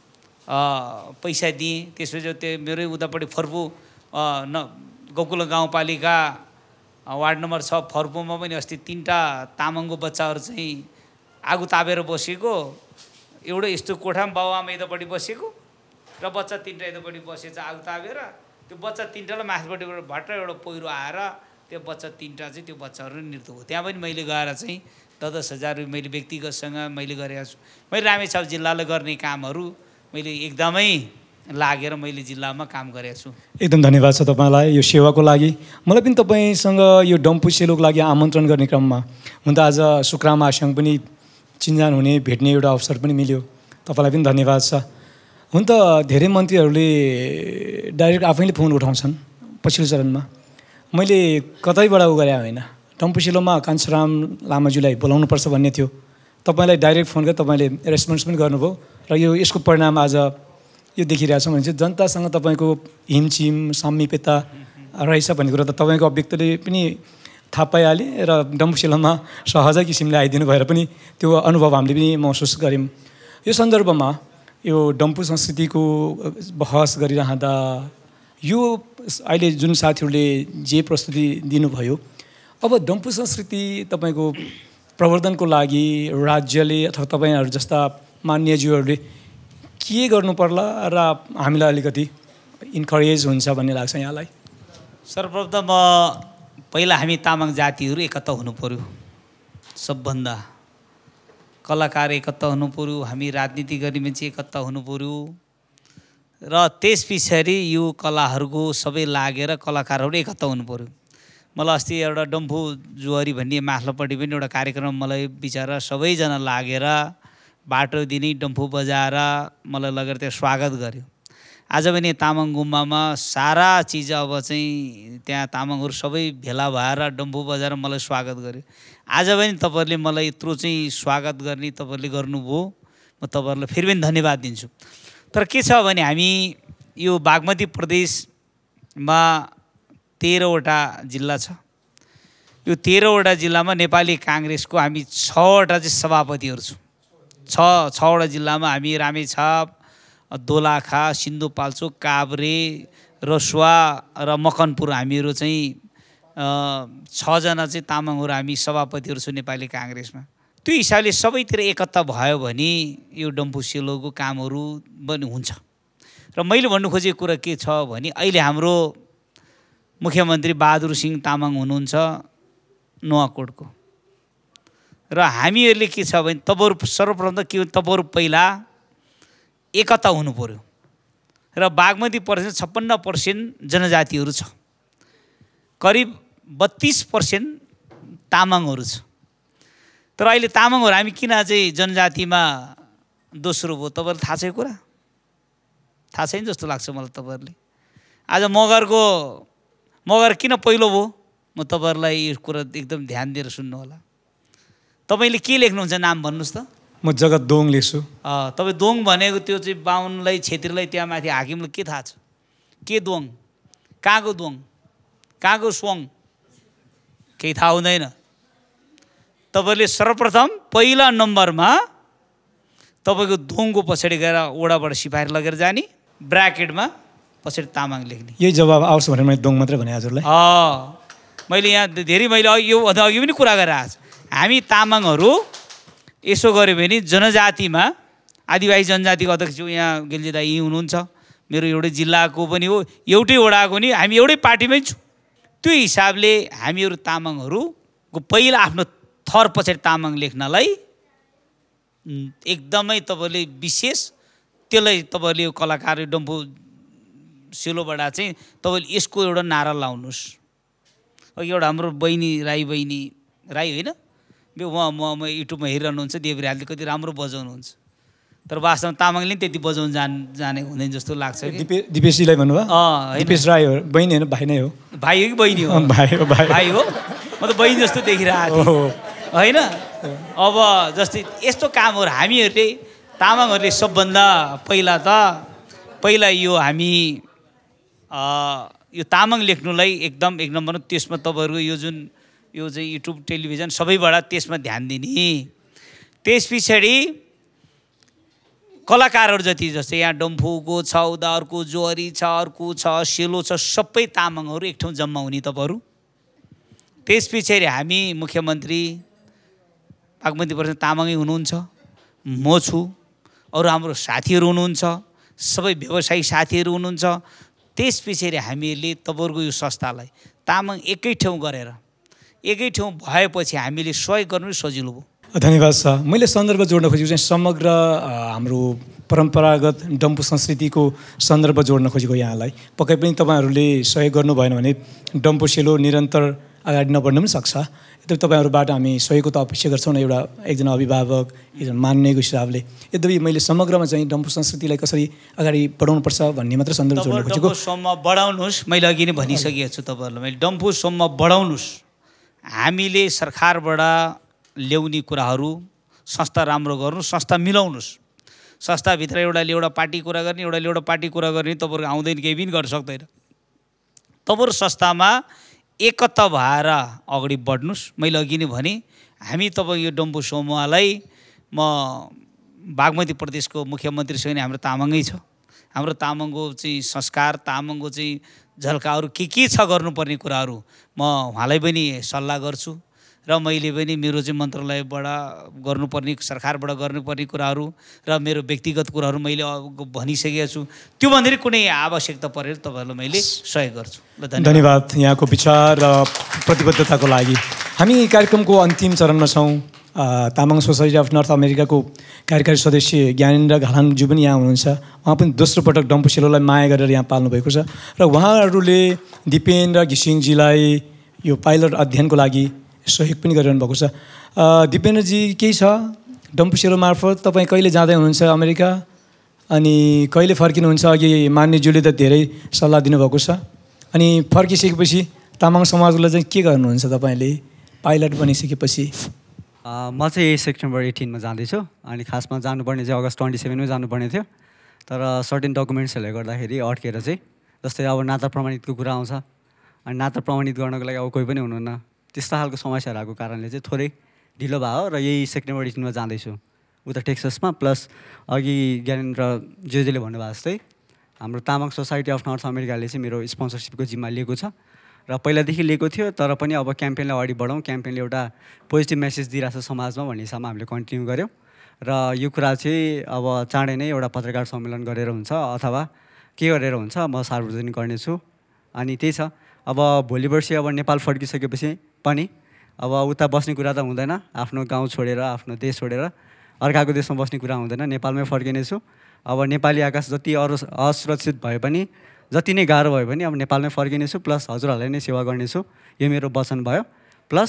पैसा दिएँ। त्यसपछि त्यो मेरै उतापट्टि फर्पु न गोकुल गाउँपालिका वार्ड नम्बर छ फर्पुमा पनि अस्ति तिनवटा तामाङको बच्चाहरू चाहिँ आगो तापेर बसेको, एउटै यस्तो कोठामा बाबुआमा यतापट्टि बसेको र बच्चा तिनवटा यतापट्टि बसेछ आगो तापेर, त्यो बच्चा तिनवटालाई माथिपट्टिबाट भट्ट एउटा पहिरो आएर त्यो बच्चा तिनवटा चाहिँ त्यो बच्चाहरू नै मृत्यु भयो। त्यहाँ पनि मैले गएर चाहिँ दस दस हजार मैले व्यक्तिगतसँग मैले गरेको छु। मैले रामेछाप जिल्लाले गर्ने कामहरू मैले एकदमै लागेर मैले जिल्लामा काम गरेको छु। एकदम धन्यवाद छ तपाईँलाई यो सेवाको लागि। मलाई पनि तपाईँसँग यो डम्फु सेलोको लागि आमन्त्रण गर्ने क्रममा हुन त आज सुक्रामा आसँग पनि चिन्जान हुने भेट्ने एउटा अवसर पनि मिल्यो, तपाईँलाई पनि धन्यवाद छ। हुन त धेरै मन्त्रीहरूले डाइरेक्ट आफैले फोन उठाउँछन् पछिल्लो चरणमा, मैले कतैबाट उ गरे होइन, डम्फु सेलोमा कान्छराम लामाज्यूलाई बोलाउनुपर्छ भन्ने थियो, तपाईँलाई डाइरेक्ट फोन गरेर तपाईँले रेस्पोन्स पनि गर्नुभयो र यो यसको परिणाम आज यो देखिरहेछौँ भने चाहिँ जनतासँग तपाईँको हिमचिम सामिप्यता रहेछ भन्ने कुरो त तपाईँको अभिव्यक्तिले पनि थाहा पाइहालेँ र डम्फु सेलोमा सहजै किसिमले आइदिनु भएर पनि त्यो अनुभव हामीले पनि महसुस गऱ्यौँ। यो सन्दर्भमा यो डम्फु संस्कृतिको बहस गरिरहँदा यो अहिले जुन साथीहरूले जे प्रस्तुति दिनुभयो, अब डम्फु संस्कृति तपाईँको प्रवर्धनको लागि राज्यले अथवा तपाईँहरू जस्ता मान्यज्यूहरूले के गर्नु पर्ला र हामीलाई अलिकति इन्करेज हुन्छ भन्ने लाग्छ यहाँलाई? सर्वप्रथम पहिला हामी तामाङ जातिहरू एकता हुनु पर्यो, सबभन्दा कलाकार एकता हुनु पर्यो, हामी राजनीति गर्ने मान्छे एकता हुनु पर्यो र त्यस पछाडि यो कलाहरूको सबै लागेर कलाकारहरू एकता हुनु पर्यो। मलाई अस्ति एउटा डम्फु जुहरी भन्ने माथिल्लोपट्टि पनि एउटा कार्यक्रम मलाई बिचरा सबैजना लागेर बाटो दिनै डम्फु बजाएर मलाई लगेर त्यहाँ स्वागत गर्यो। आज पनि तामाङ गुम्बामा सारा चिज अब चाहिँ त्यहाँ तामाङहरू सबै भेला भएर डम्फु बजाएर मलाई स्वागत गर्यो। आज पनि तपाईँहरूले मलाई यत्रो चाहिँ स्वागत गर्ने तपाईँहरूले गर्नुभयो, म तपाईँहरूलाई फेरि पनि धन्यवाद दिन्छु। तर के छ भने हामी यो बागमती प्रदेशमा तेह्रवटा जिल्ला छ, यो तेह्रवटा जिल्लामा नेपाली काङ्ग्रेसको हामी छवटा चाहिँ सभापतिहरू छौँ। छ छवटा जिल्लामा हामी रामेछाप, दोलाखा, सिन्धुपाल्चोक, काभ्रे, रसुवा र मकनपुर हामीहरू चाहिँ छजना चाहिँ तामाङहरू हामी सभापतिहरू छौँ नेपाली काङ्ग्रेसमा। त्यो हिसाबले सबैतिर एकता भयो भने यो डम्फु सेलोको कामहरू पनि हुन्छ। र मैले भन्नु खोजेको कुरा के छ भने अहिले हाम्रो मुख्यमन्त्री बहादुर सिंह तामाङ हुनुहुन्छ नुवाकोटको, र हामीहरूले के छ भने तपाईँहरू सर्वप्रथम त के हो, तपाईँहरू पहिला एकता हुनु पर्यो। र बागमती पर्सेन्ट छप्पन्न पर्सेन्ट जनजातिहरू छ, करिब बत्तिस पर्सेन्ट तामाङहरू छ। तर अहिले तामाङहरू हामी किन चाहिँ जनजातिमा दोस्रो भयो तपाईँहरूलाई थाहा छ यो कुरा? थाहा छैन जस्तो लाग्छ मलाई तपाईँहरूले। आज मगरको मगर किन पहिलो भयो म तपाईँहरूलाई यो कुरा एकदम ध्यान दिएर सुन्नु होला। तपाईँले के लेख्नुहुन्छ नाम भन्नुहोस् त? म जगत दोङ लेख्छु। तपाईँ दोङ भनेको त्यो चाहिँ बाहुनलाई छेत्रीलाई त्यहाँ माथि हाकिमलाई के थाहा छ? के दोङ? कहाँको दोङ? कहाँको सोङ? केही थाहा हुँदैन। तपाईँले सर्वप्रथम पहिला नम्बरमा तपाईँको दोङको पछाडि गएर ओडाबाट सिपाही लगेर जाने, ब्राकेटमा पछाडि तामाङ लेख्ने। यही जवाब आउँछ भनेर मैले दोङ मात्रै भने हजुरलाई। मैले यहाँ धेरै मैले यो अघि पनि कुरा गरेर आएको छु। हामी तामाङहरू यसो गऱ्यो भने जनजातिमा आदिवासी जनजातिको अध्यक्ष यहाँ गेल्जी दाई यहीँ हुनुहुन्छ, मेरो एउटै जिल्लाको पनि हो, एउटै वडाको नि, हामी एउटै पार्टीमै छु। त्यो हिसाबले हामीहरू तामाङहरूको पहिला आफ्नो थर पछाडि तामाङ लेख्नलाई एकदमै तपाईँले विशेष त्यसलाई तपाईँले कलाकार डम्फु सेलोबाट चाहिँ तपाईँले यसको एउटा नारा लाउनुहोस्। अघि एउटा हाम्रो बहिनी राई बहिनी राई होइन उहाँ म म युट्युबमा हेरिरहनुहुन्छ, देवराजले कति राम्रो बजाउनुहुन्छ, तर वास्तवमा तामाङले पनि त्यति बजाउनु जान जाने हुँदैन जस्तो लाग्छ कि। दिपे दिपेशजीलाई भन्नुभयो? अँ दिपेश राई हो, बहिनी होइन भाइ नै हो। भाइ हो कि बहिनी हो? भाइ हो भाइ भाइ हो, म त बहिनी जस्तो देखिरहेको थिएँ होइन। अब जस्तै यस्तो कामहरू हामीहरूले तामाङहरूले सबभन्दा पहिला त पहिला यो हामी यो तामाङ लेख्नुलाई एकदम एक नम्बर, त्यसमा तपाईँहरूको यो जुन यो चाहिँ युट्युब टेलिभिजन सबैबाट त्यसमा ध्यान दिने। त्यस पछाडि कलाकारहरू जति जस्तै यहाँ डम्फुको छ, उता अर्को जोहरी छ, अर्को छ, सेलो छ, सबै तामाङहरू एक ठाउँ जम्मा हुने तपाईँहरू। त्यस पछाडि हामी मुख्यमन्त्री बागमती प्रसाद तामाङै हुनुहुन्छ, म छु, अरू हाम्रो साथीहरू हुनुहुन्छ, सबै व्यवसायी साथीहरू हुनुहुन्छ। त्यस पछाडि हामीहरूले तपाईँहरूको यो संस्थालाई तामाङ एकै ठाउँ गरेर एकै ठाउँ भएपछि हामीले सहयोग गर्नु सजिलो भयो। धन्यवाद सर। मैले सन्दर्भ जोड्न खोजेको चाहिँ समग्र हाम्रो परम्परागत डम्फु संस्कृतिको सन्दर्भ जोड्न खोजेको यहाँलाई। पक्कै पनि तपाईँहरूले सहयोग गर्नु भएन भने डम्फु सेलो निरन्तर अगाडि नबढ्न पनि सक्छ। यद्यपि तपाईँहरूबाट हामी सहयोगको त अपेक्षा गर्छौँ न, एउटा एकजना अभिभावक एकजना मान्नेको हिसाबले। यद्यपि मैले समग्रमा चाहिँ डम्फु संस्कृतिलाई कसरी अगाडि बढाउनुपर्छ भन्ने मात्र सन्दर्भ जोड्न खोजेको। डम्फु सोममा बढाउनुहोस्, मैले अघि नै भनिसकेको छु तपाईँहरूलाई, मैले डम्फु सोममा बढाउनुहोस्। हामीले सरकारबाट ल्याउने कुराहरू संस्था राम्रो गर्नु, संस्था मिलाउनुहोस्। संस्थाभित्र एउटाले एउटा पार्टी कुरा गर्ने, एउटाले एउटा पार्टी कुरा गर्ने, तपाईँहरू आउँदैन, केही पनि गर्न सक्दैन। तपाईँहरू संस्थामा एकता भएर अगाडि बढ्नुहोस्। मैले अघि नै भने हामी तपाईँ यो डम्फु समूहलाई म बागमती प्रदेशको मुख्यमन्त्रीसँग हाम्रो तामाङै छ, हाम्रो तामाङको चाहिँ संस्कार, तामाङको चाहिँ झल्काहरू के के छ गर्नुपर्ने कुराहरू म उहाँलाई पनि सल्लाह गर्छु र मैले पनि मेरो चाहिँ मन्त्रालयबाट गर्नुपर्ने, सरकारबाट गर्नुपर्ने कुराहरू र मेरो व्यक्तिगत कुराहरू मैले भनिसकेको छु। त्योभन्दा कुनै आवश्यकता परेर तपाईँहरूलाई मैले सहयोग गर्छु। धन्यवाद यहाँको विचार र प्रतिबद्धताको लागि। हामी कार्यक्रमको अन्तिम चरणमा छौँ। तामाङ सोसाइटी अफ नर्थ अमेरिकाको कार्यकारी सदस्य ज्ञानेन्द्र घालानज्यू पनि यहाँ हुनुहुन्छ। उहाँ पनि दोस्रो पटक डम्फु सेलोलाई माया गरेर यहाँ पाल्नु भएको छ र उहाँहरूले दिपेन्द्र घिसिङजीलाई यो पाइलट अध्ययनको लागि सहयोग पनि गरिरहनु भएको छ। दिपेन्द्रजी केही छ डम्फु सेलो मार्फत तपाईँ कहिले जाँदै हुनुहुन्छ अमेरिका अनि कहिले फर्किनुहुन्छ? अघि मान्यज्यूले त धेरै सल्लाह दिनुभएको छ। अनि फर्किसकेपछि तामाङ समाजलाई चाहिँ के गर्नुहुन्छ तपाईँले पाइलट बनिसकेपछि? म चाहिँ यही सेप्टेम्बर एटिनमा जाँदैछु अनि खासमा जानुपर्ने चाहिँ अगस्त ट्वेन्टी सेभेनमै जानुपर्ने थियो, तर सर्टेन डकुमेन्ट्सहरूले गर्दाखेरि अड्केर चाहिँ, जस्तै अब नाता प्रमाणितको कुरा आउँछ अनि नाता प्रमाणित गर्नको लागि अब कोही पनि हुनुहुन्न, त्यस्तो खालको समस्याहरू आएको कारणले चाहिँ थोरै ढिलो भयो र यही सेप्टेम्बर एटिनमा जाँदैछु उता टेक्ससमा। प्लस अघि ज्ञानेन्द्र जेजेले भन्नुभएको जस्तै हाम्रो तामाङ सोसाइटी अफ नर्थ अमेरिकाले चाहिँ मेरो स्पोन्सरसिपको जिम्मा लिएको छ र पहिलादेखि लिएको थियो, तर पनि अब क्याम्पेनलाई अगाडि बढाउँ, क्याम्पेनले एउटा पोजिटिभ मेसेज दिइरहेको छ समाजमा भन्ने हिसाबमा हामीले कन्टिन्यू गऱ्यौँ र यो कुरा चाहिँ अब चाँडै नै एउटा पत्रकार सम्मेलन गरेर हुन्छ अथवा के गरेर हुन्छ म सार्वजनिक गर्नेछु। अनि त्यही छ, अब भोलि पर्सि अब नेपाल फर्किसकेपछि पनि अब उता बस्ने कुरा त हुँदैन, आफ्नो गाउँ छोडेर आफ्नो देश छोडेर अर्काको देशमा बस्ने कुरा हुँदैन, नेपालमै फर्किनेछु। अब नेपाली आकाश जति अरू असुरक्षित भए पनि, जति नै गाह्रो भयो भने अब नेपालमै फर्किनेछु, प्लस हजुरहरूलाई नै सेवा गर्नेछु, यो मेरो वचन भयो। प्लस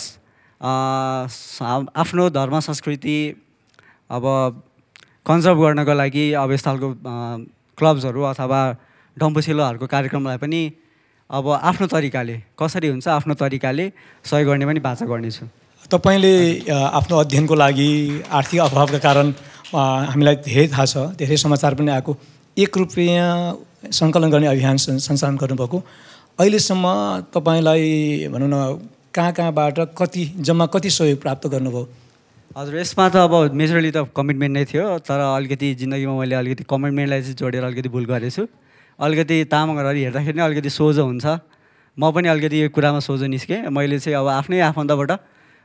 आफ्नो धर्म संस्कृति अब कन्जर्भ गर्नको लागि अब यस्तो खालको क्लब्सहरू अथवा डम्फु सेलोहरूको कार्यक्रमलाई पनि अब आफ्नो तरिकाले कसरी हुन्छ आफ्नो तरिकाले सहयोग गर्ने पनि बाचा गर्नेछु। तपाईँले आफ्नो अध्ययनको लागि आर्थिक अभावका कारण हामीलाई धेरै थाहा छ, धेरै समाचार पनि आएको, एक रुपियाँ सङ्कलन गर्ने अभियान सञ्चालन गर्नुभएको। अहिलेसम्म तपाईँलाई भनौँ न कहाँ कहाँबाट कति जम्मा कति सहयोग प्राप्त गर्नुभयो? हजुर, यसमा त अब मेजरली त कमिटमेन्ट नै थियो, तर अलिकति जिन्दगीमा मैले अलिकति कमिटमेन्टलाई चाहिँ जोडेर अलिकति भुल गरेछु। अलिकति तामाङहरू हेर्दाखेरि नै अलिकति सोझो हुन्छ, म पनि अलिकति यो कुरामा सोझो निस्केँ। मैले चाहिँ अब आफ्नै आफन्तबाट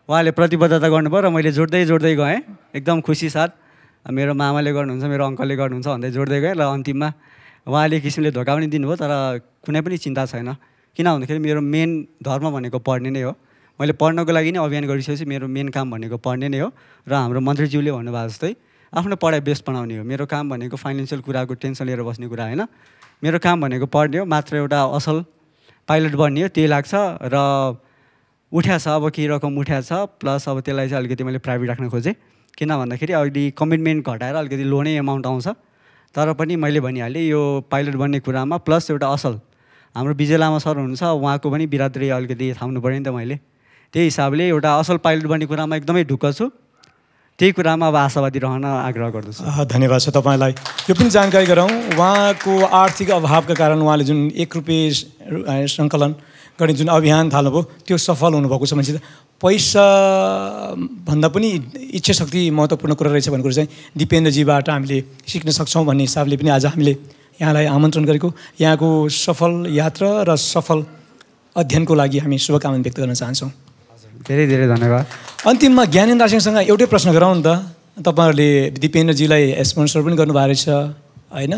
उहाँले प्रतिबद्धता गर्नुभयो र मैले जोड्दै जोड्दै गएँ एकदम खुसी साथ मेरो मामाले गर्नुहुन्छ मेरो अङ्कलले गर्नुहुन्छ भन्दै जोड्दै गएँ र अन्तिममा उहाँले किसिमले धोका पनि दिनुभयो तर कुनै पनि चिन्ता छैन किन भन्दाखेरि मेरो मेन धर्म भनेको पढ्ने नै हो मैले पढ्नको लागि नै अभियान गरिसकेपछि मेरो मेन काम भनेको पढ्ने नै हो र हाम्रो मन्त्रीज्यूले भन्नुभएको जस्तै आफ्नो पढाइ बेस्ट बनाउने हो मेरो काम भनेको फाइनेन्सियल कुराको टेन्सन लिएर बस्ने कुरा होइन मेरो काम भनेको पढ्ने हो मात्र एउटा असल पाइलट बन्ने हो त्यही लाग्छ र उठ्या छ अब केही रकम उठ्या छ प्लस अब त्यसलाई चाहिँ अलिकति मैले प्राइभेट राख्न खोजेँ किन भन्दाखेरि अहिले कमिटमेन्ट घटाएर अलिकति लोनै एमाउन्ट आउँछ तर पनि मैले भनिहालेँ यो पाइलट बन्ने कुरामा प्लस एउटा असल हाम्रो विजय लामा सर हुनुहुन्छ उहाँको पनि बिरादरी अलिकति थाम्नु पऱ्यो नि त मैले त्यही हिसाबले एउटा असल पाइलट बन्ने कुरामा एकदमै ढुक्क छु त्यही कुरामा अब आशावादी रहन आग्रह गर्दछु धन्यवाद छ तपाईँलाई यो पनि जानकारी गराउँ उहाँको आर्थिक अभावका कारण उहाँले जुन एक रुपियाँ सङ्कलन गर्ने जुन अभियान थाल्नुभयो त्यो सफल हुनुभएको छ भनेपछि पैसा भन्दा पनि इच्छा शक्ति महत्त्वपूर्ण कुरा रहेछ भन्ने कुरो चाहिँ दिपेन्द्रजीबाट हामीले सिक्न सक्छौँ भन्ने हिसाबले पनि आज हामीले यहाँलाई आमन्त्रण गरेको यहाँको सफल यात्रा र सफल अध्ययनको लागि हामी शुभकामना व्यक्त गर्न चाहन्छौँ धेरै धेरै धन्यवाद अन्तिममा ज्ञानेन्द्र दासिङसँग एउटै प्रश्न गरौँ न त तपाईँहरूले दिपेन्द्रजीलाई स्पोन्सर पनि गर्नुभएको रहेछ होइन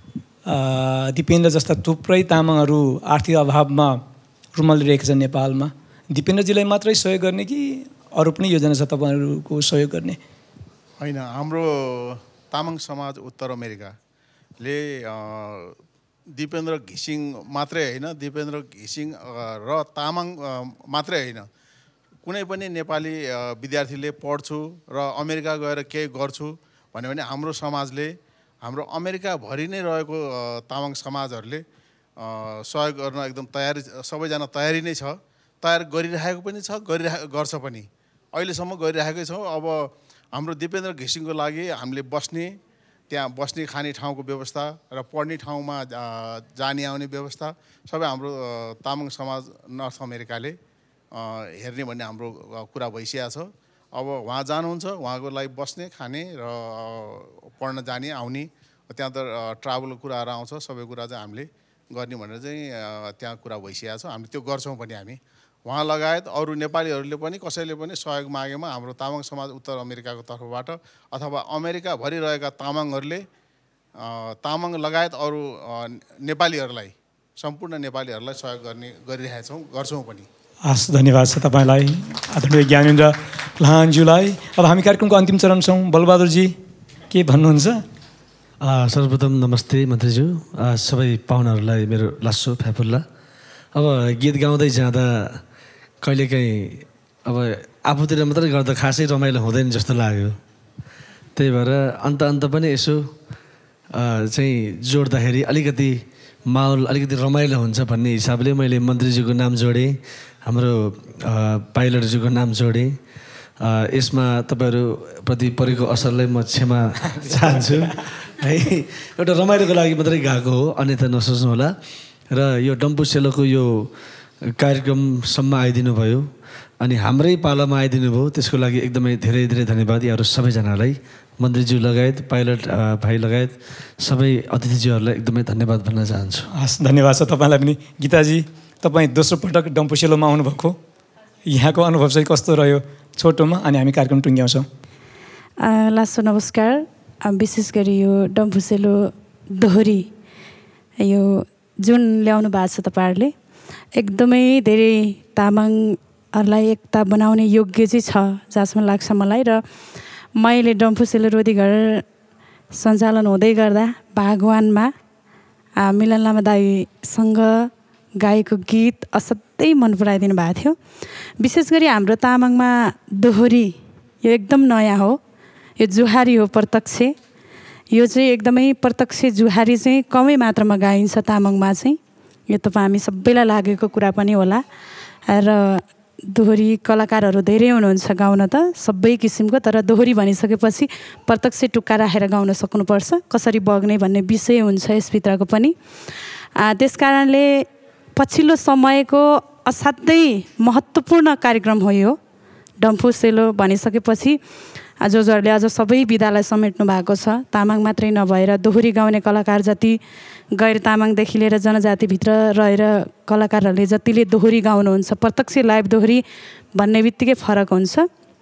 दिपेन्द्र जस्ता थुप्रै तामाङहरू आर्थिक अभावमा रुमलिरहेका छन् नेपालमा दिपेन्द्रजीलाई मात्रै सहयोग गर्ने कि अरू पनि योजना छ तपाईँहरूको सहयोग गर्ने होइन हाम्रो तामाङ समाज उत्तर अमेरिकाले दिपेन्द्र घिसिङ मात्रै होइन दिपेन्द्र घिसिङ र तामाङ मात्रै होइन कुनै पनि नेपाली विद्यार्थीले पढ्छु र अमेरिका गएर केही गर्छु भन्यो भने हाम्रो समाजले हाम्रो अमेरिकाभरि नै रहेको तामाङ समाजहरूले सहयोग गर्न एकदम तयारी सबैजना तयारी नै छ तयार गरिरहेको पनि छ गरिरह गर्छ पनि अहिलेसम्म गरिरहेकै छौँ अब हाम्रो दिपेन्द्र घिसिङको लागि हामीले बस्ने त्यहाँ बस्ने खाने ठाउँको व्यवस्था र पढ्ने ठाउँमा जाने आउने व्यवस्था सबै हाम्रो तामाङ समाज नर्थ अमेरिकाले हेर्ने भन्ने हाम्रो कुरा भइसकेको छ अब उहाँ जानुहुन्छ उहाँको लागि बस्ने खाने र पढ्न जाने आउने त्यहाँ त ट्राभलको कुराहरू आउँछ सबै कुरा चाहिँ हामीले गर्ने भनेर चाहिँ त्यहाँ कुरा भइसकेको छ हामीले त्यो गर्छौँ पनि हामी उहाँ लगायत अरू नेपालीहरूले पनि कसैले पनि सहयोग मागेमा हाम्रो तामाङ समाज उत्तर अमेरिकाको तर्फबाट अथवा अमेरिकाभरि रहेका तामाङहरूले तामाङ लगायत अरू नेपालीहरूलाई सम्पूर्ण नेपालीहरूलाई सहयोग गर्ने गरिरहेका छौँ गर्छौँ पनि हस् धन्यवाद छ तपाईँलाई आदरणीय ज्ञानेन्द्र लाहानज्यूलाई अब हामी कार्यक्रमको अन्तिम चरण छौँ बलबहादुरजी के भन्नुहुन्छ सर्वप्रथम नमस्ते मन्त्रीज्यू सबै पाहुनाहरूलाई मेरो लासो फ्याफुल्ला अब गीत गाउँदै जाँदा कहिलेकाहीँ अब आफूतिर मात्रै गर्दा खासै रमाइलो हुँदैन जस्तो लाग्यो त्यही भएर अन्त अन्त पनि यसो चाहिँ जोड्दाखेरि अलिकति माहौल अलिकति रमाइलो हुन्छ भन्ने हिसाबले मैले मन्त्रीज्यूको नाम जोडेँ हाम्रो पाइलटज्यूको नाम जोडेँ यसमा तपाईँहरूप्रति परेको असरलाई म क्षमा चाहन्छु है एउटा रमाइलोको लागि मात्रै गएको हो अन्यथा नसोच्नु होला र यो डम्पु सेलोको यो कार्यक्रमसम्म आइदिनु भयो अनि हाम्रै पालामा आइदिनु भयो त्यसको लागि एकदमै धेरै धेरै धन्यवाद यहाँहरू सबैजनालाई मन्त्रीज्यू लगायत पाइलट भाइ लगायत सबै अतिथिज्यूहरूलाई एकदमै धन्यवाद भन्न चाहन्छु हस् धन्यवाद छ तपाईँलाई पनि गीताजी तपाईँ दोस्रो पटक डम्पु सेलोमा आउनुभएको यहाँको अनुभव चाहिँ कस्तो रह्यो छोटोमा अनि हामी कार्यक्रम टुङ्ग्याउँछौँ लासो नमस्कार विशेष गरी यो डम्पु सेलो दोहोरी यो जुन ल्याउनु भएको छ तपाईँहरूले एकदमै धेरै तामाङहरूलाई एकता बनाउने योग्य चाहिँ छ जहाँसम्म लाग्छ मलाई र मैले डम्फु सेलो रोधीघर सञ्चालन हुँदै गर्दा भागवानमा मिलन लामा दाईसँग गाएको गीत असाध्यै मन पराइदिनु भएको थियो विशेष गरी हाम्रो तामाङमा दोहोरी यो एकदम नयाँ हो यो जुहारी हो प्रत्यक्ष यो चाहिँ एकदमै प्रत्यक्ष जुहारी चाहिँ कमै मात्रामा गाइन्छ तामाङमा चाहिँ यो तपाईँ हामी सबैलाई लागेको कुरा पनि होला र दोहोरी कलाकारहरू धेरै हुनुहुन्छ गाउन त सबै किसिमको तर दोहोरी भनिसकेपछि प्रत्यक्ष टुक्का राखेर गाउन सक्नुपर्छ कसरी बग्ने भन्ने विषय हुन्छ यसभित्रको पनि त्यस कारणले पछिल्लो समयको असाध्यै महत्त्वपूर्ण कार्यक्रम हो यो डम्फु सेलो भनिसकेपछि जोजहरूले अझ सबै विधालाई समेट्नु भएको छ तामाङ मात्रै नभएर दोहोरी गाउने कलाकार जति गैर तामाङदेखि लिएर जनजातिभित्र रहेर कलाकारहरूले जतिले दोहोरी गाउनुहुन्छ प्रत्यक्ष लाइभ दोहोरी भन्ने बित्तिकै फरक हुन्छ।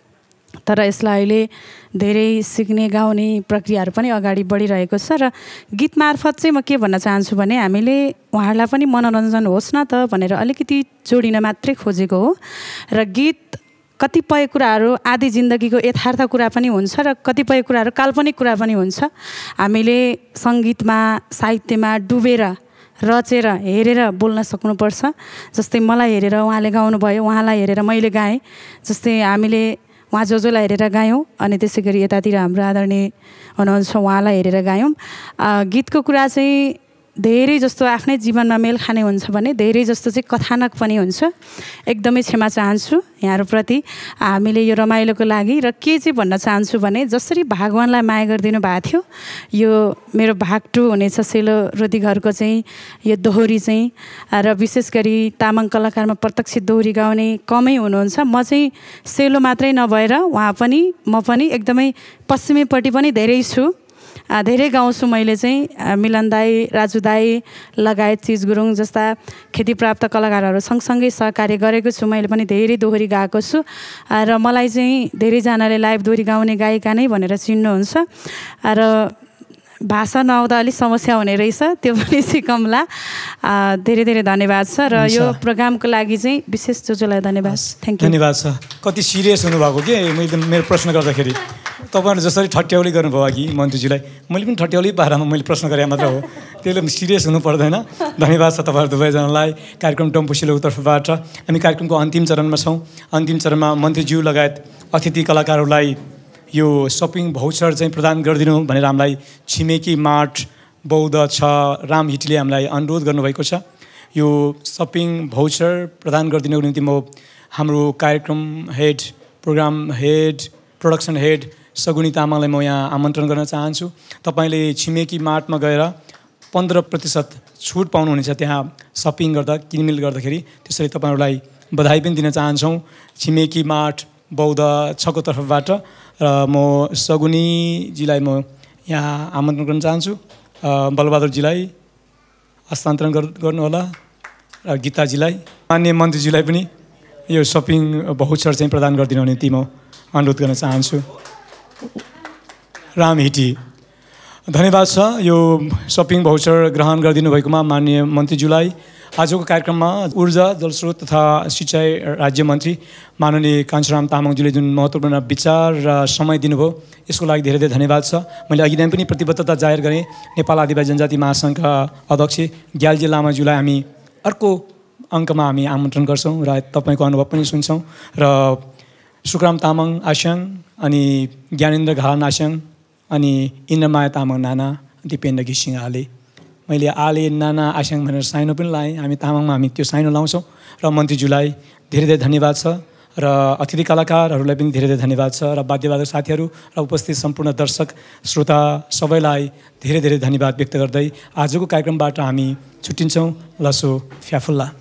तर यसलाई अहिले धेरै सिक्ने गाउने प्रक्रियाहरू पनि अगाडि बढिरहेको छ र गीत मार्फत चाहिँ म के भन्न चाहन्छु भने हामीले उहाँहरूलाई पनि मनोरञ्जन होस् न त भनेर अलिकति जोडिन मात्रै खोजेको हो। र गीत कतिपय कुराहरू आधी जिन्दगीको यथार्थ कुरा पनि हुन्छ र कतिपय कुराहरू काल्पनिक कुरा पनि हुन्छ। हामीले सङ्गीतमा साहित्यमा डुबेर रचेर हेरेर बोल्न सक्नुपर्छ। जस्तै मलाई हेरेर उहाँले गाउनुभयो, उहाँलाई हेरेर मैले गाएँ। जस्तै हामीले उहाँ जो जोलाई हेरेर गायौँ अनि त्यसै गरी यतातिर हाम्रो आदरणीय हुनुहुन्छ उहाँलाई हेरेर गायौँ। गीतको कुरा चाहिँ धेरै जस्तो आफ्नै जीवनमा मेल खाने हुन्छ भने धेरै जस्तो चाहिँ कथानक पनि हुन्छ। एकदमै क्षमा चाहन्छु यहाँहरूप्रति। हामीले यो रमाइलोको लागि र के चाहिँ भन्न चाहन्छु भने जसरी भागवानलाई माया गरिदिनु भएको थियो यो मेरो भाग टू हुनेछ सेलो रोदीघरको चाहिँ यो दोहोरी चाहिँ। र विशेष गरी तामाङ कलाकारमा प्रत्यक्ष दोहोरी गाउने कमै हुनुहुन्छ। म चाहिँ सेलो मात्रै नभएर उहाँ पनि म पनि एकदमै पश्चिमीपट्टि पनि धेरै छु, धेरै गाउँछु। मैले चाहिँ मिलन दाई, राजु दाई लगायत चिज गुरुङ जस्ता ख्यातिप्राप्त कलाकारहरू सँगसँगै सहकार्य गरेको छु। मैले पनि धेरै दोहोरी गाएको छु र मलाई चाहिँ धेरैजनाले लाइभ दोहोरी गाउने गायिका नै भनेर चिन्नुहुन्छ। र भाषा नआउँदा अलिक समस्या हुने रहेछ, त्यो पनि सिकमला। धेरै धेरै धन्यवाद छ र यो प्रोग्रामको लागि चाहिँ विशेष जो जोलाई धन्यवाद। Thank you. धन्यवाद छ। कति सिरियस हुनुभएको के मैले मेरो प्रश्न गर्दाखेरि तपाईँहरूले जसरी ठट्याउली गर्नुभयो अघि मन्त्रीजीलाई, मैले पनि ठट्याउली पारामा मैले प्रश्न गरेँ मात्र हो, त्यसले सिरियस हुनु पर्दैन। धन्यवाद छ तपाईँहरू दुवैजनालाई कार्यक्रम डम्फुसेलोको तर्फबाट। हामी कार्यक्रमको अन्तिम चरणमा छौँ। अन्तिम चरणमा मन्त्रीज्यू लगायत अतिथि कलाकारहरूलाई यो सपिङ भाउचर चाहिँ प्रदान गरिदिनु भनेर हामीलाई छिमेकी मार्ट बौद्ध छ राम हिटीले हामीलाई अनुरोध गर्नुभएको छ। यो सपिङ भाउचर प्रदान गरिदिनुको निम्ति म हाम्रो कार्यक्रम head, program head, production head Saguni तामाङलाई म यहाँ आमन्त्रण गर्न चाहन्छु। तपाईँले छिमेकी मार्टमा गएर पन्ध्र प्रतिशत छुट पाउनुहुनेछ त्यहाँ सपिङ गर्दा, किनमेल गर्दाखेरि। त्यसरी तपाईँहरूलाई बधाई पनि दिन चाहन्छौँ छिमेकी मार्ट बौद्ध छको तर्फबाट। र म सगुनीजीलाई म यहाँ आमन्त्रण गर्न चाहन्छु। बलबहादुरजीलाई हस्तान्तरण गर्नुहोला र गीताजीलाई, मान्य मन्त्रीजीलाई पनि यो सपिङ भाउचर चाहिँ प्रदान गरिदिनु निम्ति म अनुरोध गर्न चाहन्छु। राम हिटी धन्यवाद छ यो सपिङ भाउचर ग्रहण गरिदिनु भएकोमा माननीय मन्त्रीज्यूलाई। आजको कार्यक्रममा ऊर्जा, जलस्रोत तथा सिँचाइ राज्य मन्त्री माननीय कान्छुराम तामाङज्यूले जुन महत्त्वपूर्ण विचार र समय दिनुभयो यसको लागि धेरै धेरै धन्यवाद छ। मैले अघि नै पनि प्रतिबद्धता जाहेर गरेँ। नेपाल आदिवासी जनजाति महासङ्घका अध्यक्ष ग्याल्जे लामाज्यूलाई हामी अर्को अङ्कमा हामी आमन्त्रण गर्छौँ र तपाईँको अनुभव पनि सुन्छौँ। र सुखराम तामाङ आस्याङ अनि ज्ञानेन्द्र घाला आस्याङ अनि इन्द्रमाया तामाङ नाना, दिपेन्द्र घिसिङ आले, मैले आले नाना आस्याङ भनेर साइनो पनि लाएँ। हामी तामाङमा हामी त्यो साइनो लाउँछौँ। र मन्त्रीज्यूलाई धेरै धेरै धन्यवाद छ र अतिथि कलाकारहरूलाई पनि धेरै धेरै धन्यवाद छ र वाद्यवादक साथीहरू र उपस्थित सम्पूर्ण दर्शक श्रोता सबैलाई धेरै धेरै धन्यवाद व्यक्त गर्दै आजको कार्यक्रमबाट हामी छुट्टिन्छौँ। लसो फ्याफुल्ला।